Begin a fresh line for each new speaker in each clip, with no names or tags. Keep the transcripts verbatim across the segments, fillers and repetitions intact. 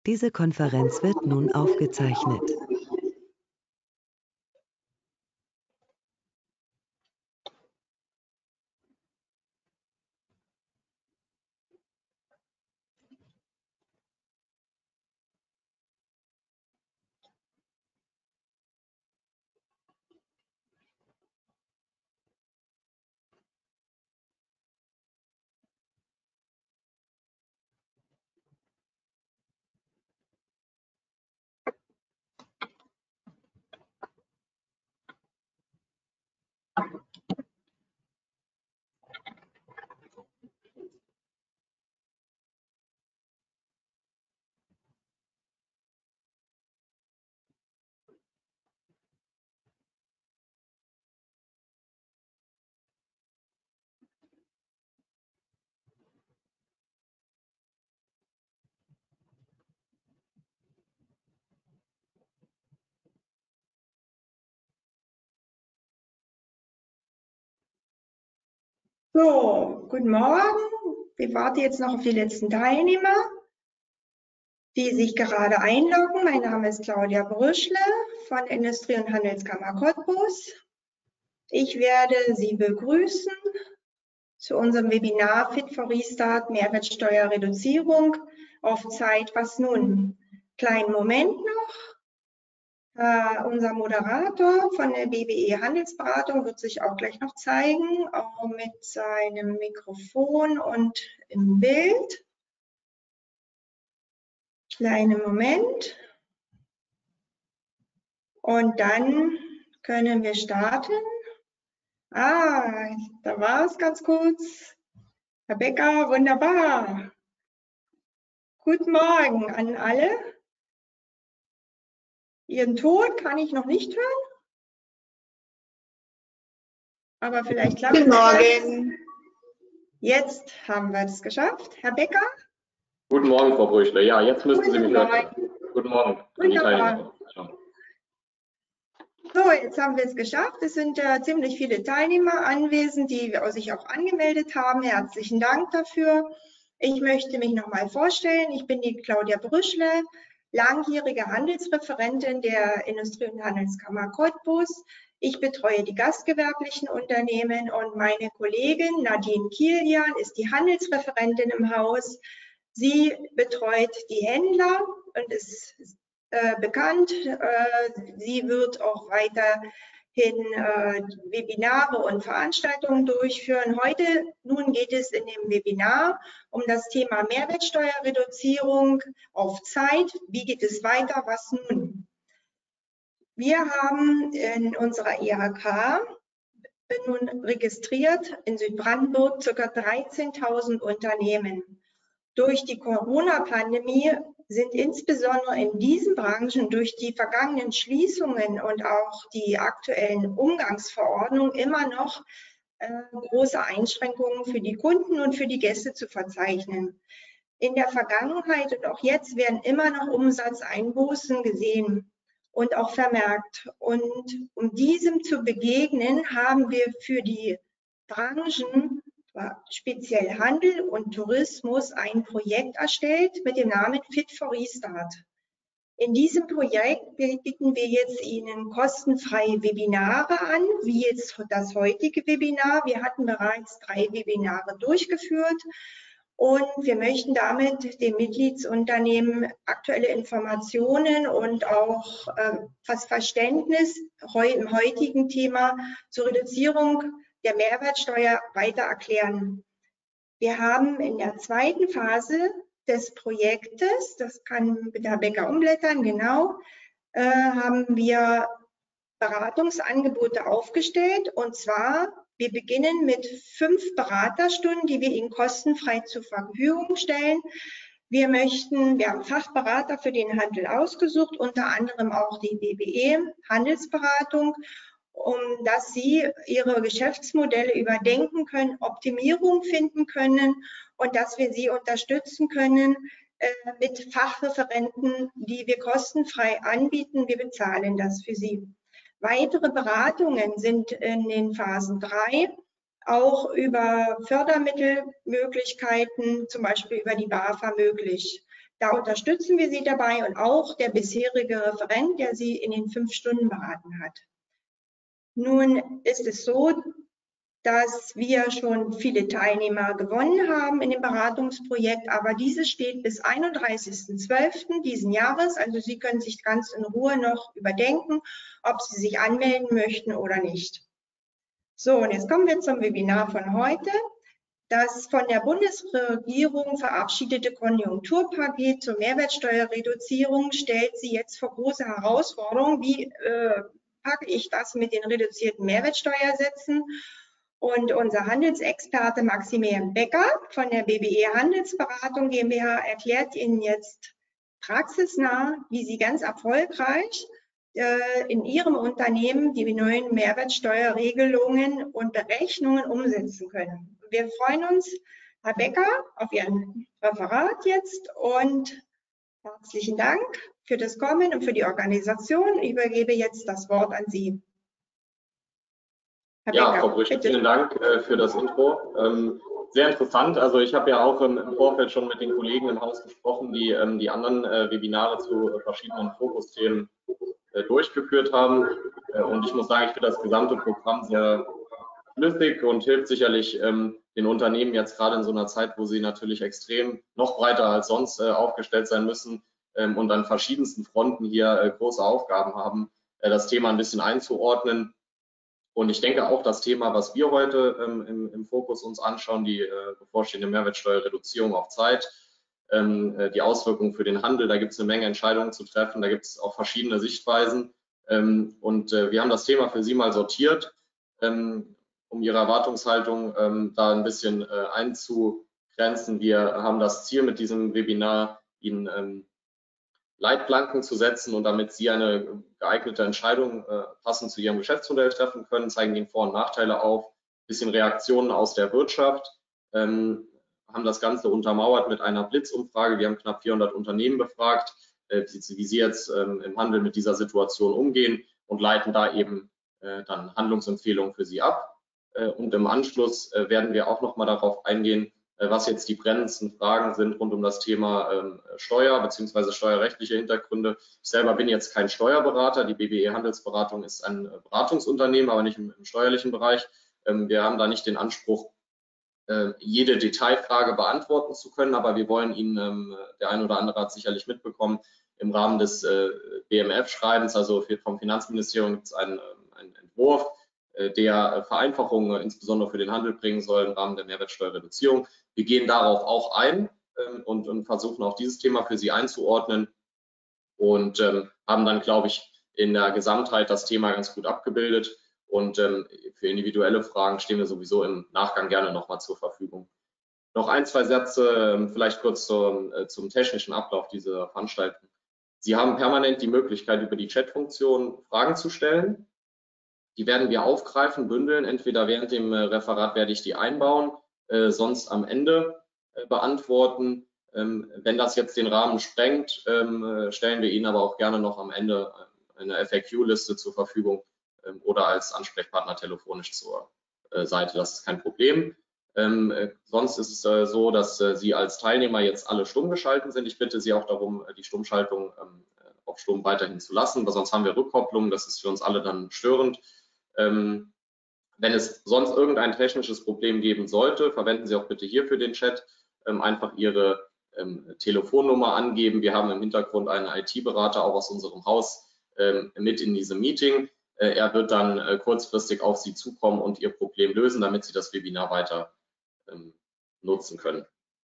Diese Konferenz wird nun aufgezeichnet.
So, guten Morgen. Wir warten jetzt noch auf die letzten Teilnehmer, die sich gerade einloggen. Mein Name ist Claudia Brüschle von der Industrie- und Handelskammer Cottbus. Ich werde Sie begrüßen zu unserem Webinar Fit for Restart Mehrwertsteuerreduzierung auf Zeit. Was nun? Kleinen Moment noch. Uh, unser Moderator von der B W E Handelsberatung wird sich auch gleich noch zeigen, auch mit seinem Mikrofon und im Bild. Kleinen Moment. Und dann können wir starten. Ah, da war es ganz kurz. Herr Becker, wunderbar. Guten Morgen an alle. Ihren Ton kann ich noch nicht hören. Aber vielleicht klappt es.
Guten Morgen.
Jetzt haben wir es geschafft. Herr Becker?
Guten Morgen, Frau Brüschle. Ja, jetzt müssten
Guten
Sie mich
Morgen.
hören. Guten Morgen an die Teilnehmer.
So, jetzt haben wir es geschafft. Es sind äh, ziemlich viele Teilnehmer anwesend, die sich auch angemeldet haben. Herzlichen Dank dafür. Ich möchte mich noch mal vorstellen. Ich bin die Claudia Brüschle, langjährige Handelsreferentin der Industrie- und Handelskammer Cottbus. Ich betreue die gastgewerblichen Unternehmen und meine Kollegin Nadine Kilian ist die Handelsreferentin im Haus. Sie betreut die Händler und ist äh, bekannt. Äh, sie wird auch weiterhin äh, Webinare und Veranstaltungen durchführen. Heute nun geht es in dem Webinar um das Thema Mehrwertsteuerreduzierung auf Zeit. Wie geht es weiter? Was nun? Wir haben in unserer I H K nun registriert in Südbrandenburg ca. dreizehntausend Unternehmen. Durch die Corona-Pandemie sind insbesondere in diesen Branchen durch die vergangenen Schließungen und auch die aktuellen Umgangsverordnungen immer noch äh, große Einschränkungen für die Kunden und für die Gäste zu verzeichnen. In der Vergangenheit und auch jetzt werden immer noch Umsatzeinbußen gesehen und auch vermerkt. Und um diesem zu begegnen, haben wir für die Branchen, speziell Handel und Tourismus, ein Projekt erstellt mit dem Namen Fit for Restart. In diesem Projekt bieten wir jetzt Ihnen kostenfreie Webinare an, wie jetzt das heutige Webinar. Wir hatten bereits drei Webinare durchgeführt. Und wir möchten damit den Mitgliedsunternehmen aktuelle Informationen und auch äh, das Verständnis heu, im heutigen Thema zur Reduzierung der Mehrwertsteuer weiter erklären. Wir haben in der zweiten Phase des Projektes, das kann Herr Becker umblättern, genau, äh, haben wir Beratungsangebote aufgestellt, und zwar wir beginnen mit fünf Beraterstunden, die wir Ihnen kostenfrei zur Verfügung stellen. Wir möchten, wir haben Fachberater für den Handel ausgesucht, unter anderem auch die B W E Handelsberatung, um dass Sie Ihre Geschäftsmodelle überdenken können, Optimierung finden können und dass wir Sie unterstützen können äh, mit Fachreferenten, die wir kostenfrei anbieten. Wir bezahlen das für Sie. Weitere Beratungen sind in den Phasen drei auch über Fördermittelmöglichkeiten, zum Beispiel über die BAFA, möglich. Da unterstützen wir Sie dabei und auch der bisherige Referent, der Sie in den fünf Stunden beraten hat. Nun ist es so, dass wir schon viele Teilnehmer gewonnen haben in dem Beratungsprojekt, aber dieses steht bis einunddreißigsten zwölften diesen Jahres. Also Sie können sich ganz in Ruhe noch überdenken, ob Sie sich anmelden möchten oder nicht. So, und jetzt kommen wir zum Webinar von heute. Das von der Bundesregierung verabschiedete Konjunkturpaket zur Mehrwertsteuerreduzierung stellt Sie jetzt vor große Herausforderungen. Wie äh, packe ich das mit den reduzierten Mehrwertsteuersätzen? Und unser Handelsexperte Maximilian Becker von der B B E Handelsberatung GmbH erklärt Ihnen jetzt praxisnah, wie Sie ganz erfolgreich äh, in Ihrem Unternehmen die neuen Mehrwertsteuerregelungen und Berechnungen umsetzen können. Wir freuen uns, Herr Becker, auf Ihren Referat jetzt und herzlichen Dank für das Kommen und für die Organisation. Ich übergebe jetzt das Wort an Sie. Herr
Ja,
Becker,
Frau Brüsch, vielen Dank äh, für das Intro. Ähm, sehr interessant. Also ich habe ja auch ähm, im Vorfeld schon mit den Kollegen im Haus gesprochen, die ähm, die anderen äh, Webinare zu äh, verschiedenen Fokusthemen äh, durchgeführt haben. Äh, und ich muss sagen, ich finde das gesamte Programm sehr flüssig und hilft sicherlich ähm, den Unternehmen jetzt gerade in so einer Zeit, wo sie natürlich extrem noch breiter als sonst äh, aufgestellt sein müssen ähm, und an verschiedensten Fronten hier äh, große Aufgaben haben, äh, das Thema ein bisschen einzuordnen. Und ich denke auch das Thema, was wir heute ähm, im, im Fokus uns anschauen, die äh, bevorstehende Mehrwertsteuerreduzierung auf Zeit, ähm, äh, die Auswirkungen für den Handel, da gibt es eine Menge Entscheidungen zu treffen, da gibt es auch verschiedene Sichtweisen. Ähm, und äh, wir haben das Thema für Sie mal sortiert, ähm, um Ihre Erwartungshaltung ähm, da ein bisschen äh, einzugrenzen. Wir haben das Ziel mit diesem Webinar, Ihnen ähm, Leitplanken zu setzen und damit Sie eine geeignete Entscheidung äh, passend zu Ihrem Geschäftsmodell treffen können, zeigen Ihnen Vor- und Nachteile auf, bisschen Reaktionen aus der Wirtschaft, ähm, haben das Ganze untermauert mit einer Blitzumfrage. Wir haben knapp vierhundert Unternehmen befragt, äh, wie, wie sie jetzt ähm, im Handel mit dieser Situation umgehen und leiten da eben äh, dann Handlungsempfehlungen für Sie ab. Äh, und im Anschluss äh, werden wir auch noch mal darauf eingehen, was jetzt die brennendsten Fragen sind rund um das Thema ähm, Steuer bzw. steuerrechtliche Hintergründe. Ich selber bin jetzt kein Steuerberater. Die B B E Handelsberatung ist ein Beratungsunternehmen, aber nicht im, im steuerlichen Bereich. Ähm, wir haben da nicht den Anspruch, äh, jede Detailfrage beantworten zu können, aber wir wollen Ihnen, ähm, der ein oder andere hat sicherlich mitbekommen, im Rahmen des äh, B M F-Schreibens, also vom Finanzministerium, gibt es einen, einen Entwurf, der Vereinfachungen insbesondere für den Handel bringen soll im Rahmen der Mehrwertsteuerreduzierung. Wir gehen darauf auch ein ähm, und, und versuchen auch dieses Thema für Sie einzuordnen und ähm, haben dann, glaube ich, in der Gesamtheit das Thema ganz gut abgebildet. Und ähm, für individuelle Fragen stehen wir sowieso im Nachgang gerne nochmal zur Verfügung. Noch ein, zwei Sätze, vielleicht kurz zum, äh, zum technischen Ablauf dieser Veranstaltung. Sie haben permanent die Möglichkeit, über die Chat-Funktion Fragen zu stellen. Die werden wir aufgreifen, bündeln. Entweder während dem Referat werde ich die einbauen, äh, sonst am Ende äh, beantworten. Ähm, wenn das jetzt den Rahmen sprengt, ähm, stellen wir Ihnen aber auch gerne noch am Ende eine F A Q-Liste zur Verfügung ähm, oder als Ansprechpartner telefonisch zur äh, Seite. Das ist kein Problem. Ähm, äh, sonst ist es äh, so, dass äh, Sie als Teilnehmer jetzt alle stumm geschalten sind. Ich bitte Sie auch darum, die Stummschaltung ähm, auf stumm weiterhin zu lassen, weil sonst haben wir Rückkopplung. Das ist für uns alle dann störend. Ähm, wenn es sonst irgendein technisches Problem geben sollte, verwenden Sie auch bitte hier für den Chat ähm, einfach Ihre ähm, Telefonnummer angeben. Wir haben im Hintergrund einen I T-Berater auch aus unserem Haus ähm, mit in diesem Meeting. Äh, er wird dann äh, kurzfristig auf Sie zukommen und Ihr Problem lösen, damit Sie das Webinar weiter ähm, nutzen können.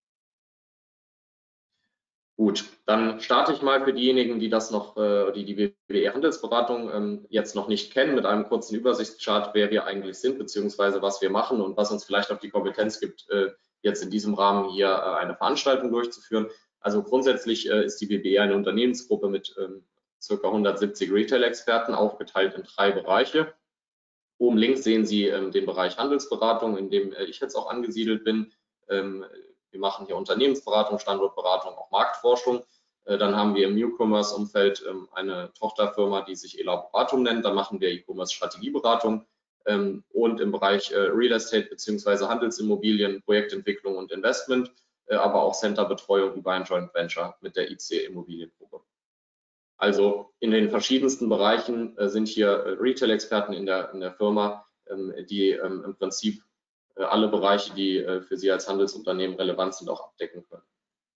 Gut, dann starte ich mal für diejenigen, die das noch, die die B B E Handelsberatung ähm, jetzt noch nicht kennen, mit einem kurzen Übersichtschart, wer wir eigentlich sind, beziehungsweise was wir machen und was uns vielleicht auch die Kompetenz gibt, äh, jetzt in diesem Rahmen hier äh, eine Veranstaltung durchzuführen. Also grundsätzlich äh, ist die B B E eine Unternehmensgruppe mit ähm, ca. hundertsiebzig Retail-Experten, aufgeteilt in drei Bereiche. Oben links sehen Sie ähm, den Bereich Handelsberatung, in dem äh, ich jetzt auch angesiedelt bin. Ähm, Wir machen hier Unternehmensberatung, Standortberatung, auch Marktforschung. Dann haben wir im New-Commerce-Umfeld eine Tochterfirma, die sich Elaboratum nennt. Dann machen wir E-Commerce-Strategieberatung und im Bereich Real Estate bzw. Handelsimmobilien, Projektentwicklung und Investment aber auch Centerbetreuung über ein Joint Venture mit der I C Immobiliengruppe. Also in den verschiedensten Bereichen sind hier Retail-Experten in der, in der Firma, die im Prinzip alle Bereiche, die für Sie als Handelsunternehmen relevant sind, auch abdecken können.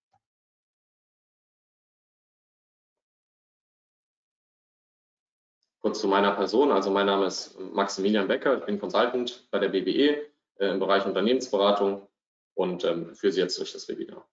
Kurz zu meiner Person. Also mein Name ist Maximilian Becker, ich bin Consultant bei der B W E äh, im Bereich Unternehmensberatung und ähm, führe Sie jetzt durch das Webinar.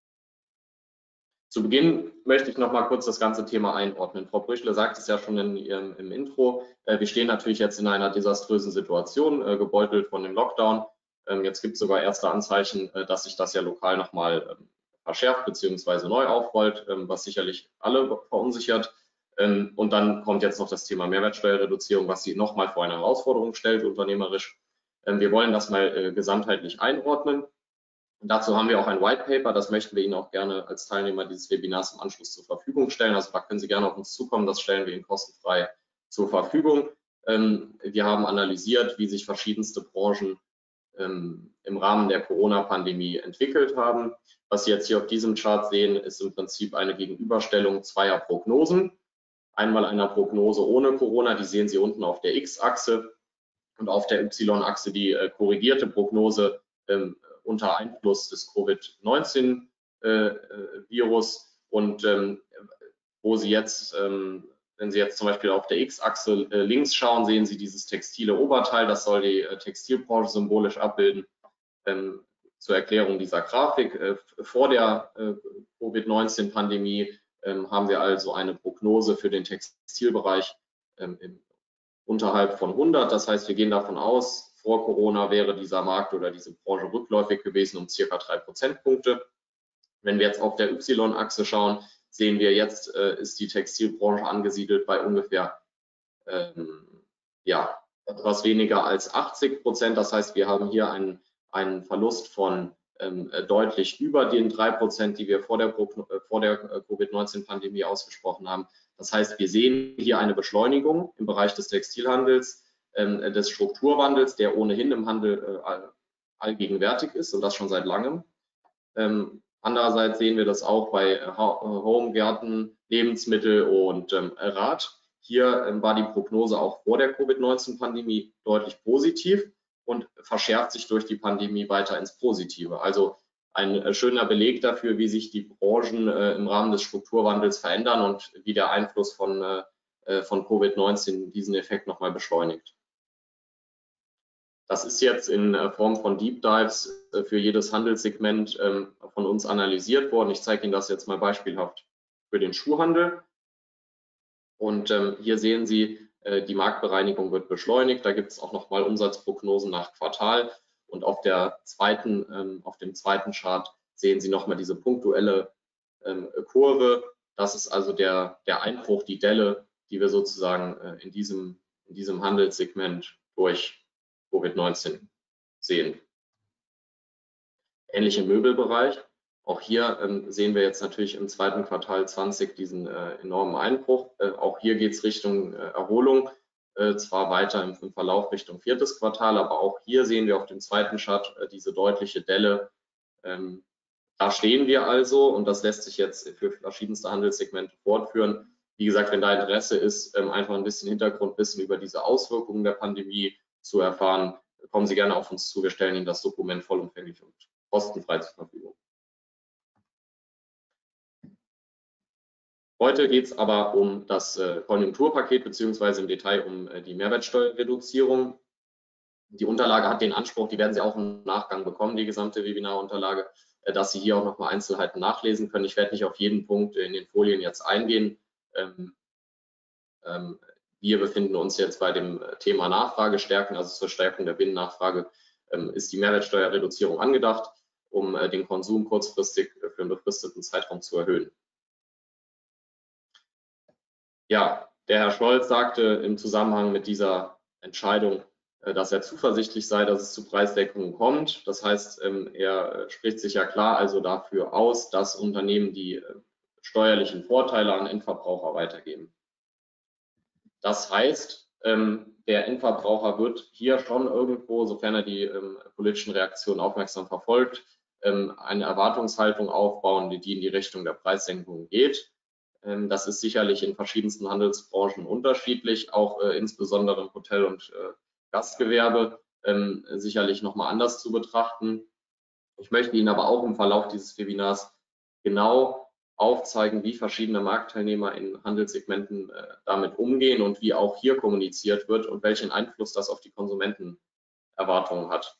Zu Beginn möchte ich noch mal kurz das ganze Thema einordnen. Frau Brüchle sagt es ja schon in ihrem, im Intro. Äh, wir stehen natürlich jetzt in einer desaströsen Situation, äh, gebeutelt von dem Lockdown. Ähm, jetzt gibt es sogar erste Anzeichen, äh, dass sich das ja lokal noch mal ähm, verschärft bzw. neu aufrollt, ähm, was sicherlich alle verunsichert. Ähm, und dann kommt jetzt noch das Thema Mehrwertsteuerreduzierung, was Sie noch mal vor eine Herausforderung stellt, unternehmerisch. Ähm, wir wollen das mal äh, gesamtheitlich einordnen. Und dazu haben wir auch ein White Paper, das möchten wir Ihnen auch gerne als Teilnehmer dieses Webinars im Anschluss zur Verfügung stellen. Also da können Sie gerne auf uns zukommen, das stellen wir Ihnen kostenfrei zur Verfügung. Ähm, wir haben analysiert, wie sich verschiedenste Branchen ähm, im Rahmen der Corona-Pandemie entwickelt haben. Was Sie jetzt hier auf diesem Chart sehen, ist im Prinzip eine Gegenüberstellung zweier Prognosen. Einmal einer Prognose ohne Corona, die sehen Sie unten auf der X-Achse, und auf der Y-Achse die äh, korrigierte Prognose ähm, unter Einfluss des Covid neunzehn Virus. Und ähm, wo Sie jetzt, ähm, wenn Sie jetzt zum Beispiel auf der X-Achse äh, links schauen, sehen Sie dieses textile Oberteil, das soll die äh, Textilbranche symbolisch abbilden. Ähm, zur Erklärung dieser Grafik, äh, vor der äh, Covid neunzehn Pandemie ähm, haben wir also eine Prognose für den Textilbereich ähm, im, unterhalb von hundert. Das heißt, wir gehen davon aus, vor Corona wäre dieser Markt oder diese Branche rückläufig gewesen um circa drei Prozentpunkte. Wenn wir jetzt auf der Y-Achse schauen, sehen wir jetzt, äh, ist die Textilbranche angesiedelt bei ungefähr ähm, ja, etwas weniger als achtzig Prozent. Das heißt, wir haben hier einen, einen Verlust von ähm, deutlich über den drei Prozent, die wir vor der, äh, vor der Covid neunzehn Pandemie ausgesprochen haben. Das heißt, wir sehen hier eine Beschleunigung im Bereich des Textilhandels, ähm, des Strukturwandels, der ohnehin im Handel äh, allgegenwärtig ist und das schon seit langem. Ähm, andererseits sehen wir das auch bei Home, Gärten, Lebensmittel und ähm, Rad. Hier ähm, war die Prognose auch vor der Covid neunzehn Pandemie deutlich positiv und verschärft sich durch die Pandemie weiter ins Positive. Also ein äh, schöner Beleg dafür, wie sich die Branchen äh, im Rahmen des Strukturwandels verändern und wie der Einfluss von, äh, von Covid neunzehn diesen Effekt nochmal beschleunigt. Das ist jetzt in Form von Deep Dives für jedes Handelssegment ähm, von uns analysiert worden. Ich zeige Ihnen das jetzt mal beispielhaft für den Schuhhandel. Und ähm, hier sehen Sie, äh, die Marktbereinigung wird beschleunigt. Da gibt es auch nochmal Umsatzprognosen nach Quartal. Und auf, der zweiten, ähm, auf dem zweiten Chart sehen Sie nochmal diese punktuelle ähm, Kurve. Das ist also der, der Einbruch, die Delle, die wir sozusagen äh, in, diesem, in diesem Handelssegment durch Covid neunzehn sehen. Ähnlich im Möbelbereich. Auch hier ähm, sehen wir jetzt natürlich im zweiten Quartal zwanzig diesen äh, enormen Einbruch. Äh, auch hier geht es Richtung äh, Erholung, äh, zwar weiter im, im Verlauf Richtung viertes Quartal, aber auch hier sehen wir auf dem zweiten Chart äh, diese deutliche Delle. Ähm, da stehen wir also und das lässt sich jetzt für verschiedenste Handelssegmente fortführen. Wie gesagt, wenn da Interesse ist, ähm, einfach ein bisschen Hintergrundwissen über diese Auswirkungen der Pandemie zu erfahren, kommen Sie gerne auf uns zu. Wir stellen Ihnen das Dokument vollumfänglich und kostenfrei zur Verfügung. Heute geht es aber um das äh, Konjunkturpaket beziehungsweise im Detail um äh, die Mehrwertsteuerreduzierung. Die Unterlage hat den Anspruch, die werden Sie auch im Nachgang bekommen, die gesamte Webinarunterlage, äh, dass Sie hier auch nochmal Einzelheiten nachlesen können. Ich werde nicht auf jeden Punkt in den Folien jetzt eingehen. Ähm, ähm, wir befinden uns jetzt bei dem Thema Nachfrage stärken, also zur Stärkung der Binnennachfrage ähm, ist die Mehrwertsteuerreduzierung angedacht, um äh, den Konsum kurzfristig für einen befristeten Zeitraum zu erhöhen. Ja, der Herr Scholz sagte im Zusammenhang mit dieser Entscheidung, äh, dass er zuversichtlich sei, dass es zu Preisdeckungen kommt. Das heißt, ähm, er spricht sich ja klar also dafür aus, dass Unternehmen die äh, steuerlichen Vorteile an Endverbraucher weitergeben. Das heißt, ähm, der Endverbraucher wird hier schon irgendwo, sofern er die ähm, politischen Reaktionen aufmerksam verfolgt, ähm, eine Erwartungshaltung aufbauen, die, die in die Richtung der Preissenkung geht. Ähm, das ist sicherlich in verschiedensten Handelsbranchen unterschiedlich, auch äh, insbesondere im Hotel- und äh, Gastgewerbe ähm, sicherlich nochmal anders zu betrachten. Ich möchte Ihnen aber auch im Verlauf dieses Webinars genau aufzeigen, wie verschiedene Marktteilnehmer in Handelssegmenten äh, damit umgehen und wie auch hier kommuniziert wird und welchen Einfluss das auf die Konsumentenerwartungen hat.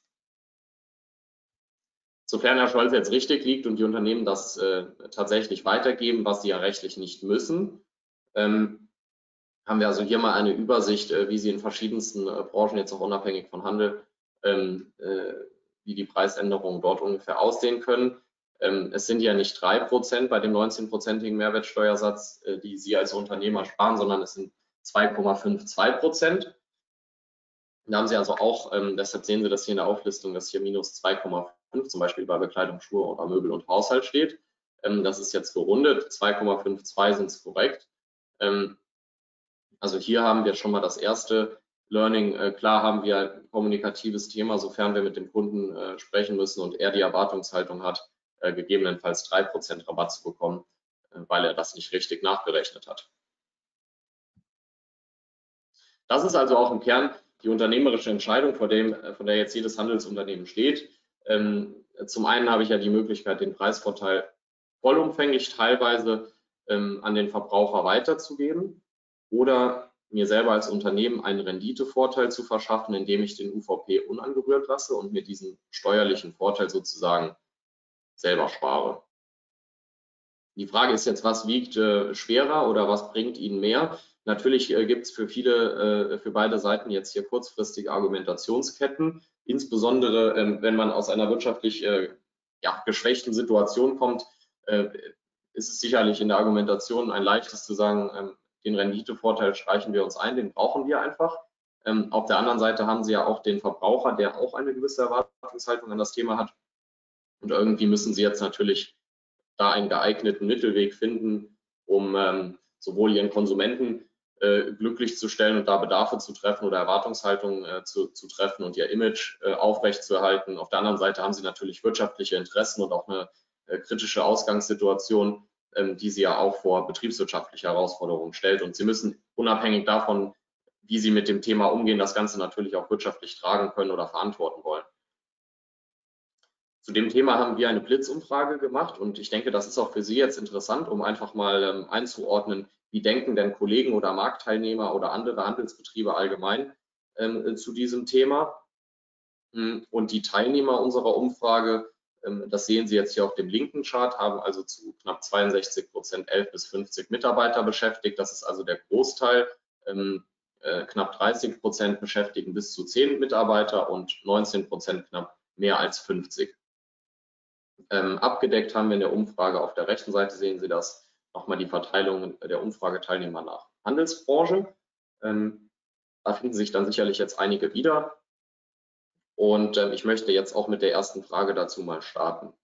Sofern Herr Scholz jetzt richtig liegt und die Unternehmen das äh, tatsächlich weitergeben, was sie ja rechtlich nicht müssen, ähm, haben wir also hier mal eine Übersicht, äh, wie sie in verschiedensten äh, Branchen, jetzt auch unabhängig von Handel, ähm, äh, wie die Preisänderungen dort ungefähr aussehen können. Ähm, es sind ja nicht drei Prozent bei dem neunzehnprozentigen Mehrwertsteuersatz, äh, die Sie als Unternehmer sparen, sondern es sind zwei Komma zweiundfünfzig Prozent. Da haben Sie also auch, ähm, deshalb sehen Sie das hier in der Auflistung, dass hier minus zwei Komma fünf zum Beispiel bei Bekleidung, Schuhe oder Möbel und Haushalt steht. Ähm, das ist jetzt gerundet, zwei Komma zweiundfünfzig sind es korrekt. Ähm, also hier haben wir schon mal das erste Learning. Äh, klar haben wir ein kommunikatives Thema, sofern wir mit dem Kunden äh, sprechen müssen und er die Erwartungshaltung hat, äh, gegebenenfalls drei Prozent Rabatt zu bekommen, äh, weil er das nicht richtig nachgerechnet hat. Das ist also auch im Kern die unternehmerische Entscheidung, vor, dem, vor der jetzt jedes Handelsunternehmen steht. Ähm, zum einen habe ich ja die Möglichkeit, den Preisvorteil vollumfänglich teilweise ähm, an den Verbraucher weiterzugeben oder mir selber als Unternehmen einen Renditevorteil zu verschaffen, indem ich den U V P unangerührt lasse und mir diesen steuerlichen Vorteil sozusagen selber spare. Die Frage ist jetzt, was wiegt äh, schwerer oder was bringt Ihnen mehr? Natürlich äh, gibt es für viele, äh, für beide Seiten jetzt hier kurzfristige Argumentationsketten, insbesondere ähm, wenn man aus einer wirtschaftlich äh, ja, geschwächten Situation kommt, äh, ist es sicherlich in der Argumentation ein leichtes zu sagen, ähm, den Renditevorteil streichen wir uns ein, den brauchen wir einfach. Ähm, auf der anderen Seite haben Sie ja auch den Verbraucher, der auch eine gewisse Erwartungshaltung an das Thema hat. Und irgendwie müssen Sie jetzt natürlich da einen geeigneten Mittelweg finden, um ähm, sowohl ihren Konsumenten äh, glücklich zu stellen und da Bedarfe zu treffen oder Erwartungshaltungen äh, zu, zu treffen und ihr Image äh, aufrechtzuerhalten. Auf der anderen Seite haben sie natürlich wirtschaftliche Interessen und auch eine äh, kritische Ausgangssituation, ähm, die sie ja auch vor betriebswirtschaftliche Herausforderungen stellt. Und sie müssen unabhängig davon, wie sie mit dem Thema umgehen, das Ganze natürlich auch wirtschaftlich tragen können oder verantworten wollen. Zu dem Thema haben wir eine Blitzumfrage gemacht und ich denke, das ist auch für Sie jetzt interessant, um einfach mal ähm, einzuordnen, wie denken denn Kollegen oder Marktteilnehmer oder andere Handelsbetriebe allgemein ähm, zu diesem Thema. Und die Teilnehmer unserer Umfrage, ähm, das sehen Sie jetzt hier auf dem linken Chart, haben also zu knapp zweiundsechzig Prozent elf bis fünfzig Mitarbeiter beschäftigt. Das ist also der Großteil. Ähm, äh, knapp dreißig Prozent beschäftigen bis zu zehn Mitarbeiter und neunzehn Prozent knapp mehr als fünfzig. Ähm, abgedeckt haben wir in der Umfrage auf der rechten Seite, sehen Sie das, nochmal die Verteilung der Umfrageteilnehmer nach Handelsbranche. Ähm, da finden sich dann sicherlich jetzt einige wieder. Und ähm, ich möchte jetzt auch mit der ersten Frage dazu mal starten.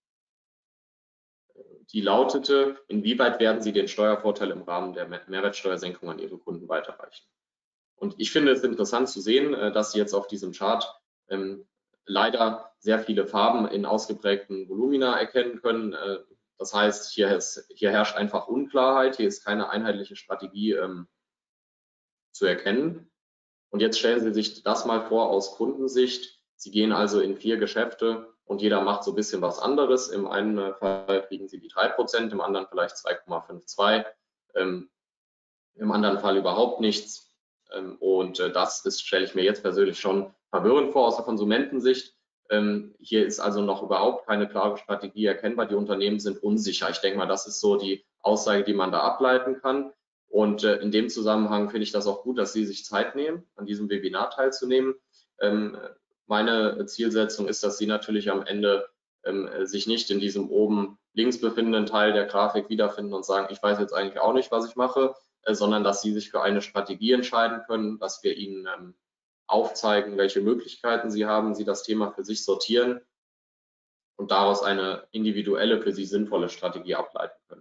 Die lautete, inwieweit werden Sie den Steuervorteil im Rahmen der Mehrwertsteuersenkung an Ihre Kunden weiterreichen? Und ich finde es interessant zu sehen, dass Sie jetzt auf diesem Chart ähm, leider sehr viele Farben in ausgeprägten Volumina erkennen können. Äh, das heißt, hier, ist, hier herrscht einfach Unklarheit, hier ist keine einheitliche Strategie ähm, zu erkennen. Und jetzt stellen Sie sich das mal vor aus Kundensicht. Sie gehen also in vier Geschäfte und jeder macht so ein bisschen was anderes. Im einen Fall kriegen Sie die drei Prozent, im anderen vielleicht zwei Komma zweiundfünfzig, ähm, im anderen Fall überhaupt nichts. Ähm, und äh, das ist, stelle ich mir jetzt persönlich schon verwirrend vor aus der Konsumentensicht. Ähm, hier ist also noch überhaupt keine klare Strategie erkennbar. Die Unternehmen sind unsicher. Ich denke mal, das ist so die Aussage, die man da ableiten kann. Und äh, in dem Zusammenhang finde ich das auch gut, dass Sie sich Zeit nehmen, an diesem Webinar teilzunehmen. Ähm, meine Zielsetzung ist, dass Sie natürlich am Ende ähm, sich nicht in diesem oben links befindenden Teil der Grafik wiederfinden und sagen, ich weiß jetzt eigentlich auch nicht, was ich mache, äh, sondern dass Sie sich für eine Strategie entscheiden können, dass wir Ihnen ähm, aufzeigen, welche Möglichkeiten Sie haben, Sie das Thema für sich sortieren und daraus eine individuelle, für Sie sinnvolle Strategie ableiten können.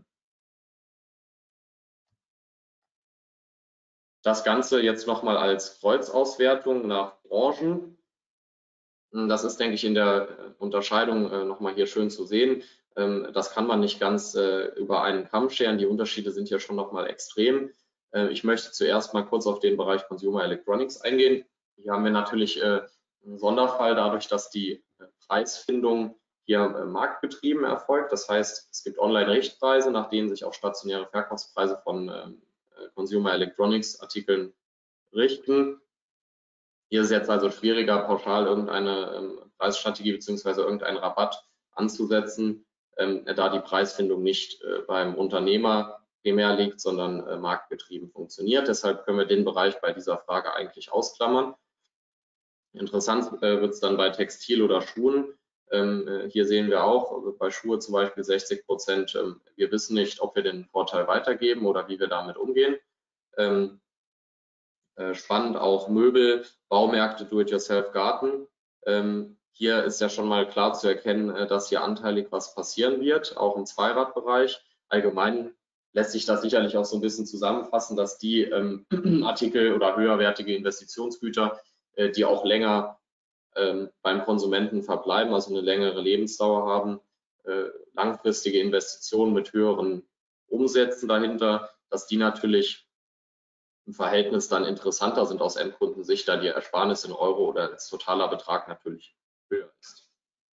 Das Ganze jetzt nochmal als Kreuzauswertung nach Branchen. Das ist, denke ich, in der Unterscheidung äh, nochmal hier schön zu sehen. Ähm, das kann man nicht ganz äh, über einen Kamm scheren. Die Unterschiede sind hier schon nochmal extrem. Äh, ich möchte zuerst mal kurz auf den Bereich Consumer Electronics eingehen. Hier haben wir natürlich äh, einen Sonderfall dadurch, dass die äh, Preisfindung hier äh, marktgetrieben erfolgt. Das heißt, es gibt Online-Richtpreise, nach denen sich auch stationäre Verkaufspreise von ähm, Consumer Electronics Artikeln richten. Hier ist es jetzt also schwieriger, pauschal irgendeine ähm, Preisstrategie bzw. irgendeinen Rabatt anzusetzen, ähm, da die Preisfindung nicht äh, beim Unternehmer primär liegt, sondern äh, marktgetrieben funktioniert. Deshalb können wir den Bereich bei dieser Frage eigentlich ausklammern. Interessant äh, wird es dann bei Textil oder Schuhen. Ähm, äh, hier sehen wir auch, also bei Schuhe zum Beispiel sechzig Prozent, ähm, wir wissen nicht, ob wir den Vorteil weitergeben oder wie wir damit umgehen. Ähm, Spannend auch Möbel, Baumärkte, Do-it-yourself-Garten. Ähm, hier ist ja schon mal klar zu erkennen, äh, dass hier anteilig was passieren wird, auch im Zweiradbereich. Allgemein lässt sich das sicherlich auch so ein bisschen zusammenfassen, dass die ähm, Artikel oder höherwertige Investitionsgüter, äh, die auch länger ähm, beim Konsumenten verbleiben, also eine längere Lebensdauer haben, äh, langfristige Investitionen mit höheren Umsätzen dahinter, dass die natürlich im Verhältnis dann interessanter sind aus Endkundensicht, da die Ersparnis in Euro oder als totaler Betrag natürlich höher ist.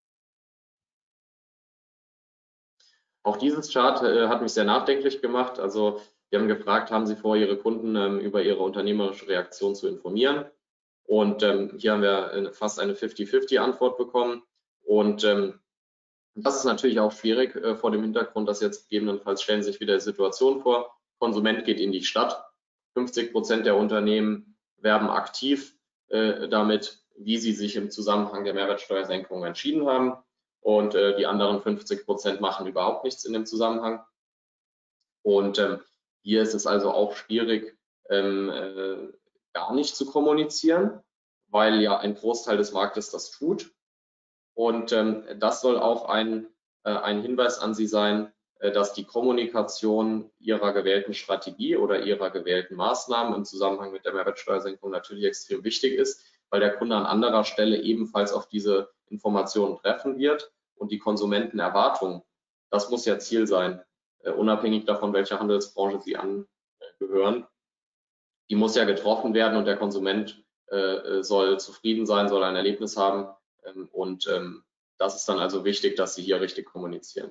Auch dieses Chart äh, hat mich sehr nachdenklich gemacht. Also wir haben gefragt, haben Sie vor, Ihre Kunden ähm, über ihre unternehmerische Reaktion zu informieren? Und ähm, hier haben wir eine, fast eine fifty fifty Antwort bekommen. Und ähm, das ist natürlich auch schwierig äh, vor dem Hintergrund, dass jetzt gegebenenfalls stellen Sie sich wieder die Situation vor, Konsument geht in die Stadt, fünfzig Prozent der Unternehmen werben aktiv äh, damit, wie sie sich im Zusammenhang der Mehrwertsteuersenkung entschieden haben. Und äh, die anderen fünfzig Prozent machen überhaupt nichts in dem Zusammenhang. Und ähm, hier ist es also auch schwierig, ähm, äh, gar nicht zu kommunizieren, weil ja ein Großteil des Marktes das tut. Und ähm, das soll auch ein, äh, ein Hinweis an Sie sein, äh, dass die Kommunikation Ihrer gewählten Strategie oder Ihrer gewählten Maßnahmen im Zusammenhang mit der Mehrwertsteuersenkung natürlich extrem wichtig ist, weil der Kunde an anderer Stelle ebenfalls auf diese Informationen treffen wird und die Konsumentenerwartungen, das muss ja Ziel sein, äh, unabhängig davon, welcher Handelsbranche Sie angehören, die muss ja getroffen werden und der Konsument äh, soll zufrieden sein, soll ein Erlebnis haben. Und ähm, das ist dann also wichtig, dass Sie hier richtig kommunizieren.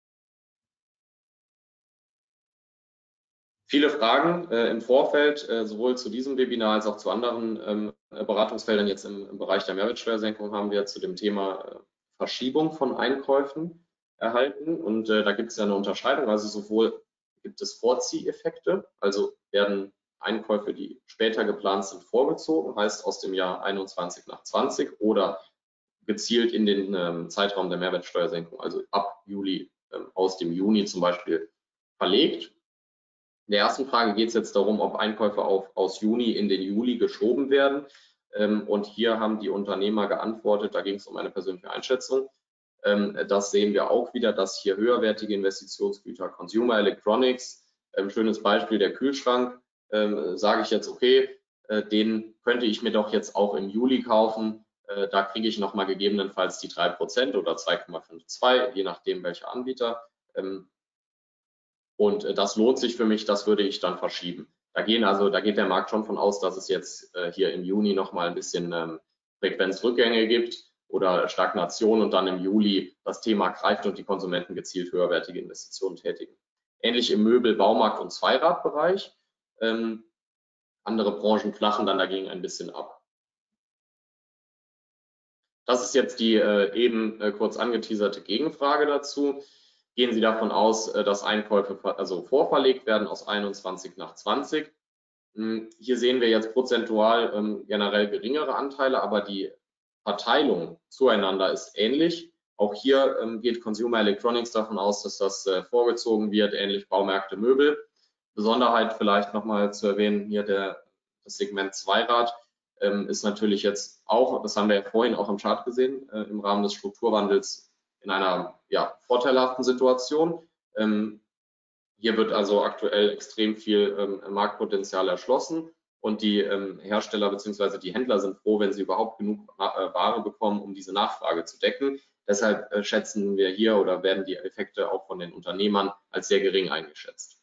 Viele Fragen äh, im Vorfeld, äh, sowohl zu diesem Webinar als auch zu anderen ähm, Beratungsfeldern. Jetzt im, im Bereich der Mehrwertsteuersenkung haben wir zu dem Thema äh, Verschiebung von Einkäufen erhalten. Und äh, da gibt es ja eine Unterscheidung. Also sowohl gibt es Vorzieheffekte, also werden Einkäufe, die später geplant sind, vorgezogen, heißt aus dem Jahr einundzwanzig nach zwanzig oder gezielt in den ähm, Zeitraum der Mehrwertsteuersenkung, also ab Juli ähm, aus dem Juni zum Beispiel verlegt. In der ersten Frage geht es jetzt darum, ob Einkäufe auf, aus Juni in den Juli geschoben werden. Ähm, und hier haben die Unternehmer geantwortet, da ging es um eine persönliche Einschätzung. Ähm, das sehen wir auch wieder, dass hier höherwertige Investitionsgüter, Consumer Electronics, ähm, schönes Beispiel der Kühlschrank, ähm, sage ich jetzt, okay, äh, den könnte ich mir doch jetzt auch im Juli kaufen. Da kriege ich nochmal gegebenenfalls die drei Prozent oder zwei Komma zweiundfünfzig, je nachdem welcher Anbieter. Und das lohnt sich für mich, das würde ich dann verschieben. Da, gehen also, da geht der Markt schon von aus, dass es jetzt hier im Juni nochmal ein bisschen Frequenzrückgänge gibt oder Stagnation und dann im Juli das Thema greift und die Konsumenten gezielt höherwertige Investitionen tätigen. Ähnlich im Möbel-, Baumarkt- und Zweiradbereich. Andere Branchen flachen dann dagegen ein bisschen ab. Das ist jetzt die äh, eben äh, kurz angeteaserte Gegenfrage dazu. Gehen Sie davon aus, äh, dass Einkäufe also vorverlegt werden aus einundzwanzig nach zwanzig? Hm, hier sehen wir jetzt prozentual ähm, generell geringere Anteile, aber die Verteilung zueinander ist ähnlich. Auch hier ähm, geht Consumer Electronics davon aus, dass das äh, vorgezogen wird, ähnlich Baumärkte, Möbel. Besonderheit vielleicht nochmal zu erwähnen, hier der, das Segment Zweirad. Ähm, ist natürlich jetzt auch, das haben wir ja vorhin auch im Chart gesehen, äh, im Rahmen des Strukturwandels in einer ja, vorteilhaften Situation. Ähm, hier wird also aktuell extrem viel ähm, Marktpotenzial erschlossen und die ähm, Hersteller bzw. die Händler sind froh, wenn sie überhaupt genug äh, Ware bekommen, um diese Nachfrage zu decken. Deshalb äh, schätzen wir hier oder werden die Effekte auch von den Unternehmern als sehr gering eingeschätzt.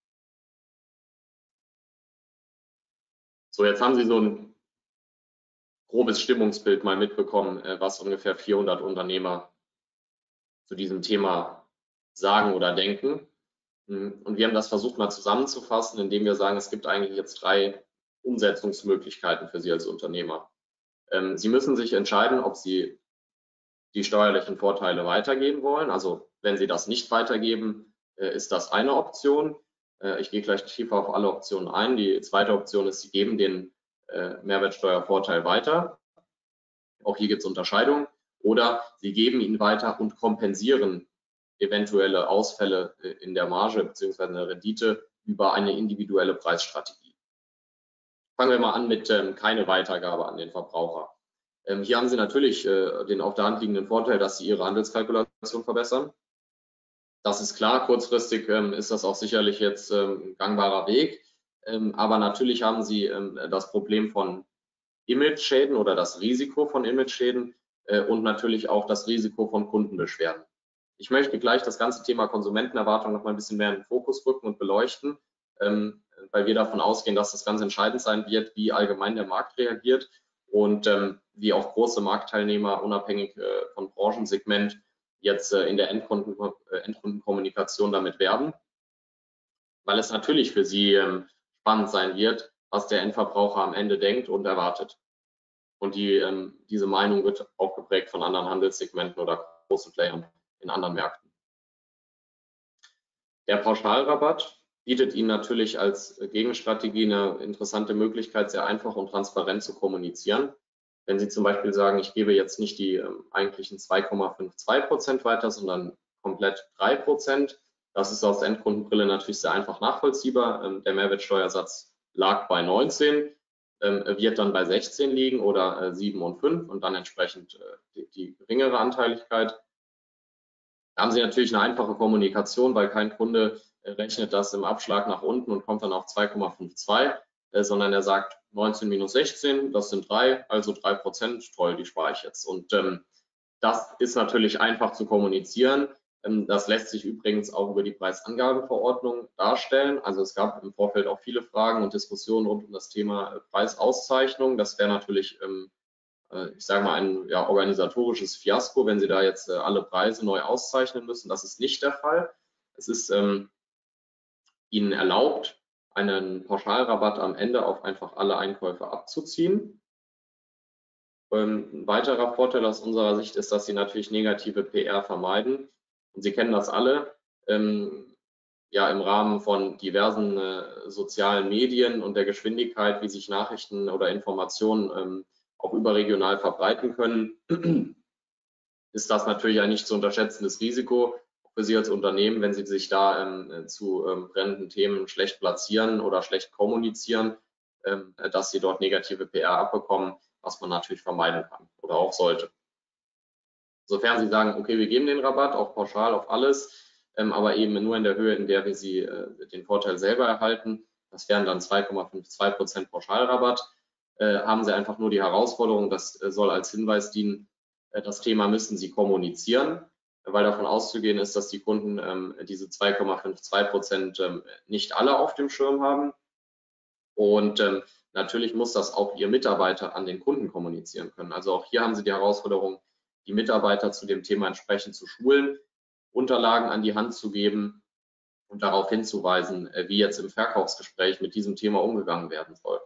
So, jetzt haben Sie so ein grobes Stimmungsbild mal mitbekommen, äh, was ungefähr vierhundert Unternehmer zu diesem Thema sagen oder denken. Und wir haben das versucht mal zusammenzufassen, indem wir sagen, es gibt eigentlich jetzt drei Umsetzungsmöglichkeiten für Sie als Unternehmer. Ähm, Sie müssen sich entscheiden, ob Sie die steuerlichen Vorteile weitergeben wollen. Also wenn Sie das nicht weitergeben, äh, ist das eine Option. Äh, ich gehe gleich tiefer auf alle Optionen ein. Die zweite Option ist, Sie geben den äh, Mehrwertsteuervorteil weiter. Auch hier gibt es Unterscheidungen. Oder Sie geben ihn weiter und kompensieren eventuelle Ausfälle in der Marge bzw. in der Rendite über eine individuelle Preisstrategie. Fangen wir mal an mit ähm, keine Weitergabe an den Verbraucher. Ähm, hier haben Sie natürlich äh, den auf der Hand liegenden Vorteil, dass Sie Ihre Handelskalkulation verbessern. Das ist klar, kurzfristig ähm, ist das auch sicherlich jetzt ähm, ein gangbarer Weg. Ähm, aber natürlich haben Sie ähm, das Problem von Image-Schäden oder das Risiko von Image-Schäden äh, und natürlich auch das Risiko von Kundenbeschwerden. Ich möchte gleich das ganze Thema Konsumentenerwartung noch mal ein bisschen mehr in den Fokus rücken und beleuchten, ähm, weil wir davon ausgehen, dass das ganz entscheidend sein wird, wie allgemein der Markt reagiert und ähm, wie auch große Marktteilnehmer unabhängig äh, von Branchensegment jetzt äh, in der Endkunden, äh, Endkundenkommunikation damit werben, weil es natürlich für sie ähm, spannend sein wird, was der Endverbraucher am Ende denkt und erwartet. Und die, ähm, diese Meinung wird auch geprägt von anderen Handelssegmenten oder großen Playern in anderen Märkten. Der Pauschalrabatt bietet Ihnen natürlich als Gegenstrategie eine interessante Möglichkeit, sehr einfach und transparent zu kommunizieren. Wenn Sie zum Beispiel sagen, ich gebe jetzt nicht die ähm, eigentlichen zwei Komma zweiundfünfzig Prozent weiter, sondern komplett drei Prozent. Das ist aus der Endkundenbrille natürlich sehr einfach nachvollziehbar. Ähm, der Mehrwertsteuersatz lag bei neunzehn, ähm, wird dann bei sechzehn liegen oder äh, sieben und fünf und dann entsprechend äh, die, die geringere Anteiligkeit. Da haben Sie natürlich eine einfache Kommunikation, weil kein Kunde rechnet das im Abschlag nach unten und kommt dann auf zwei Komma zweiundfünfzig, äh, sondern er sagt neunzehn minus sechzehn, das sind drei, also drei Prozent, toll, die spare ich jetzt. Und ähm, das ist natürlich einfach zu kommunizieren. Ähm, das lässt sich übrigens auch über die Preisangabeverordnung darstellen. Also es gab im Vorfeld auch viele Fragen und Diskussionen rund um das Thema Preisauszeichnung. Das wäre natürlich ähm, ich sage mal, ein ja, organisatorisches Fiasko, wenn Sie da jetzt äh, alle Preise neu auszeichnen müssen. Das ist nicht der Fall. Es ist ähm, Ihnen erlaubt, einen Pauschalrabatt am Ende auf einfach alle Einkäufe abzuziehen. Ähm, ein weiterer Vorteil aus unserer Sicht ist, dass Sie natürlich negative P R vermeiden. Und Sie kennen das alle. Ähm, ja, im Rahmen von diversen äh, sozialen Medien und der Geschwindigkeit, wie sich Nachrichten oder Informationen ähm, auch überregional verbreiten können, ist das natürlich ein nicht zu unterschätzendes Risiko für Sie als Unternehmen, wenn Sie sich da ähm, zu ähm, brennenden Themen schlecht platzieren oder schlecht kommunizieren, ähm, dass Sie dort negative P R abbekommen, was man natürlich vermeiden kann oder auch sollte. Sofern Sie sagen, okay, wir geben den Rabatt auch pauschal auf alles, ähm, aber eben nur in der Höhe, in der wir Sie äh, den Vorteil selber erhalten, das wären dann zwei Komma zweiundfünfzig Prozent Pauschalrabatt, äh, haben Sie einfach nur die Herausforderung, das äh, soll als Hinweis dienen, äh, das Thema müssen Sie kommunizieren, weil davon auszugehen ist, dass die Kunden ähm, diese zwei Komma zweiundfünfzig Prozent ähm, nicht alle auf dem Schirm haben. Und ähm, natürlich muss das auch Ihr Mitarbeiter an den Kunden kommunizieren können. Also auch hier haben Sie die Herausforderung, die Mitarbeiter zu dem Thema entsprechend zu schulen, Unterlagen an die Hand zu geben und darauf hinzuweisen, wie jetzt im Verkaufsgespräch mit diesem Thema umgegangen werden soll.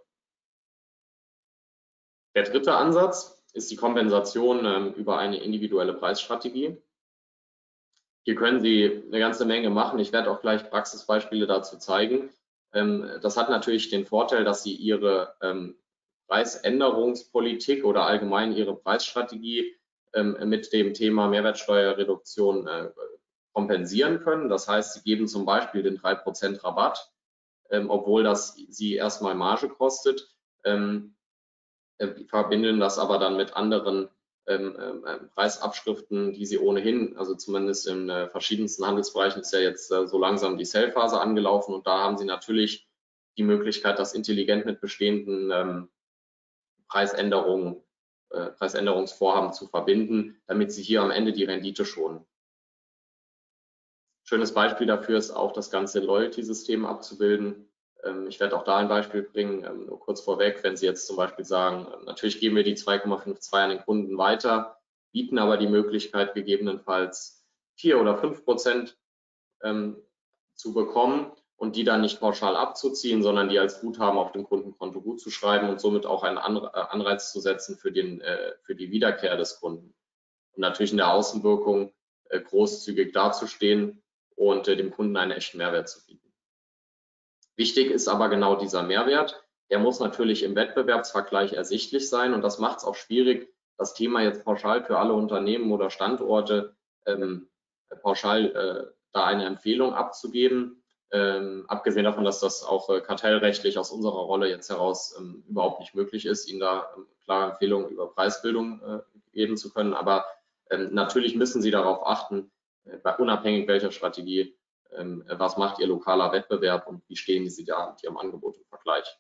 Der dritte Ansatz ist die Kompensation ähm, über eine individuelle Preisstrategie. Hier können Sie eine ganze Menge machen. Ich werde auch gleich Praxisbeispiele dazu zeigen. Ähm, das hat natürlich den Vorteil, dass Sie Ihre ähm, Preisänderungspolitik oder allgemein Ihre Preisstrategie ähm, mit dem Thema Mehrwertsteuerreduktion äh, kompensieren können. Das heißt, Sie geben zum Beispiel den drei Prozent Rabatt, ähm, obwohl das Sie erstmal Marge kostet, ähm, äh, verbinden das aber dann mit anderen ähm, äh, Preisabschriften, die Sie ohnehin, also zumindest in äh, verschiedensten Handelsbereichen ist ja jetzt äh, so langsam die Sale-Phase angelaufen und da haben Sie natürlich die Möglichkeit, das intelligent mit bestehenden ähm, Preisänderungen, äh, Preisänderungsvorhaben zu verbinden, damit Sie hier am Ende die Rendite schonen. Schönes Beispiel dafür ist auch, das ganze Loyalty-System abzubilden. Ähm, ich werde auch da ein Beispiel bringen, ähm, nur kurz vorweg, wenn Sie jetzt zum Beispiel sagen, äh, natürlich geben wir die zwei Komma zweiundfünfzig an den Kunden weiter, bieten aber die Möglichkeit, gegebenenfalls vier oder fünf Prozent ähm, zu bekommen und die dann nicht pauschal abzuziehen, sondern die als Guthaben auf dem Kundenkonto gut zu schreiben und somit auch einen Anreiz zu setzen für, den, äh, für die Wiederkehr des Kunden. Und natürlich in der Außenwirkung äh, großzügig dazustehen und äh, dem Kunden einen echten Mehrwert zu bieten. Wichtig ist aber genau dieser Mehrwert. Der muss natürlich im Wettbewerbsvergleich ersichtlich sein und das macht es auch schwierig, das Thema jetzt pauschal für alle Unternehmen oder Standorte ähm, pauschal äh, da eine Empfehlung abzugeben. Ähm, abgesehen davon, dass das auch äh, kartellrechtlich aus unserer Rolle jetzt heraus ähm, überhaupt nicht möglich ist, Ihnen da ähm, klare Empfehlungen über Preisbildung äh, geben zu können. Aber ähm, natürlich müssen Sie darauf achten, äh, bei unabhängig welcher Strategie, ähm, was macht Ihr lokaler Wettbewerb und wie stehen Sie da mit Ihrem Angebot im Vergleich.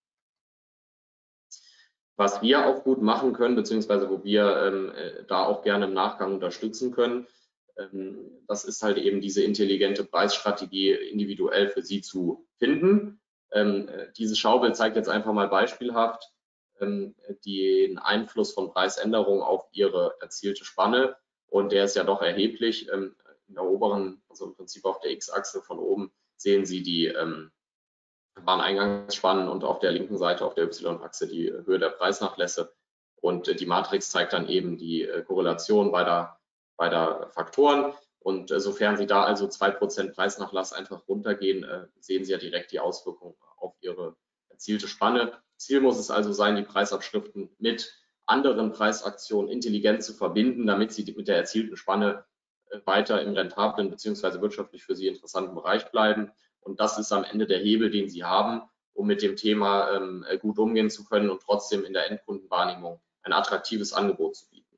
Was wir auch gut machen können, beziehungsweise wo wir ähm, äh, da auch gerne im Nachgang unterstützen können, ähm, das ist halt eben diese intelligente Preisstrategie individuell für Sie zu finden. Ähm, äh, dieses Schaubild zeigt jetzt einfach mal beispielhaft ähm, den Einfluss von Preisänderungen auf Ihre erzielte Spanne und der ist ja doch erheblich. Ähm, in der oberen, also im Prinzip auf der X-Achse von oben, sehen Sie die ähm, Bahneingangsspannen und auf der linken Seite auf der Y-Achse die Höhe der Preisnachlässe. Und äh, die Matrix zeigt dann eben die äh, Korrelation beider, beider Faktoren. Und äh, sofern Sie da also zwei Prozent Preisnachlass einfach runtergehen, äh, sehen Sie ja direkt die Auswirkungen auf Ihre erzielte Spanne. Ziel muss es also sein, die Preisabschriften mit anderen Preisaktionen intelligent zu verbinden, damit Sie mit der erzielten Spanne äh, weiter im rentablen bzw. wirtschaftlich für Sie interessanten Bereich bleiben. Und das ist am Ende der Hebel, den Sie haben, um mit dem Thema ähm, gut umgehen zu können und trotzdem in der Endkundenwahrnehmung ein attraktives Angebot zu bieten.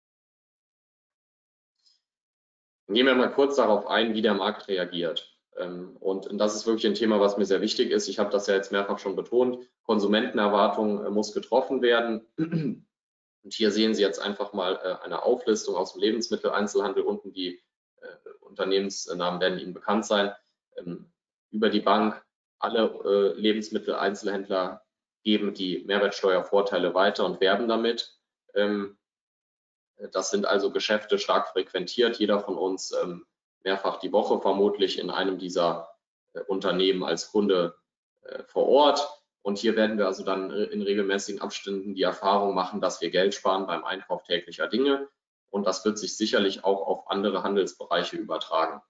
Dann gehen wir mal kurz darauf ein, wie der Markt reagiert. Ähm, und das ist wirklich ein Thema, was mir sehr wichtig ist. Ich habe das ja jetzt mehrfach schon betont. Konsumentenerwartung äh, muss getroffen werden. Und hier sehen Sie jetzt einfach mal äh, eine Auflistung aus dem Lebensmitteleinzelhandel. Unten die äh, Unternehmensnamen werden Ihnen bekannt sein. Ähm, über die Bank, alle äh, Lebensmitteleinzelhändler geben die Mehrwertsteuervorteile weiter und werben damit. Ähm, das sind also Geschäfte stark frequentiert. Jeder von uns ähm, mehrfach die Woche vermutlich in einem dieser äh, Unternehmen als Kunde äh, vor Ort. Und hier werden wir also dann in regelmäßigen Abständen die Erfahrung machen, dass wir Geld sparen beim Einkauf täglicher Dinge. Und das wird sich sicherlich auch auf andere Handelsbereiche übertragen.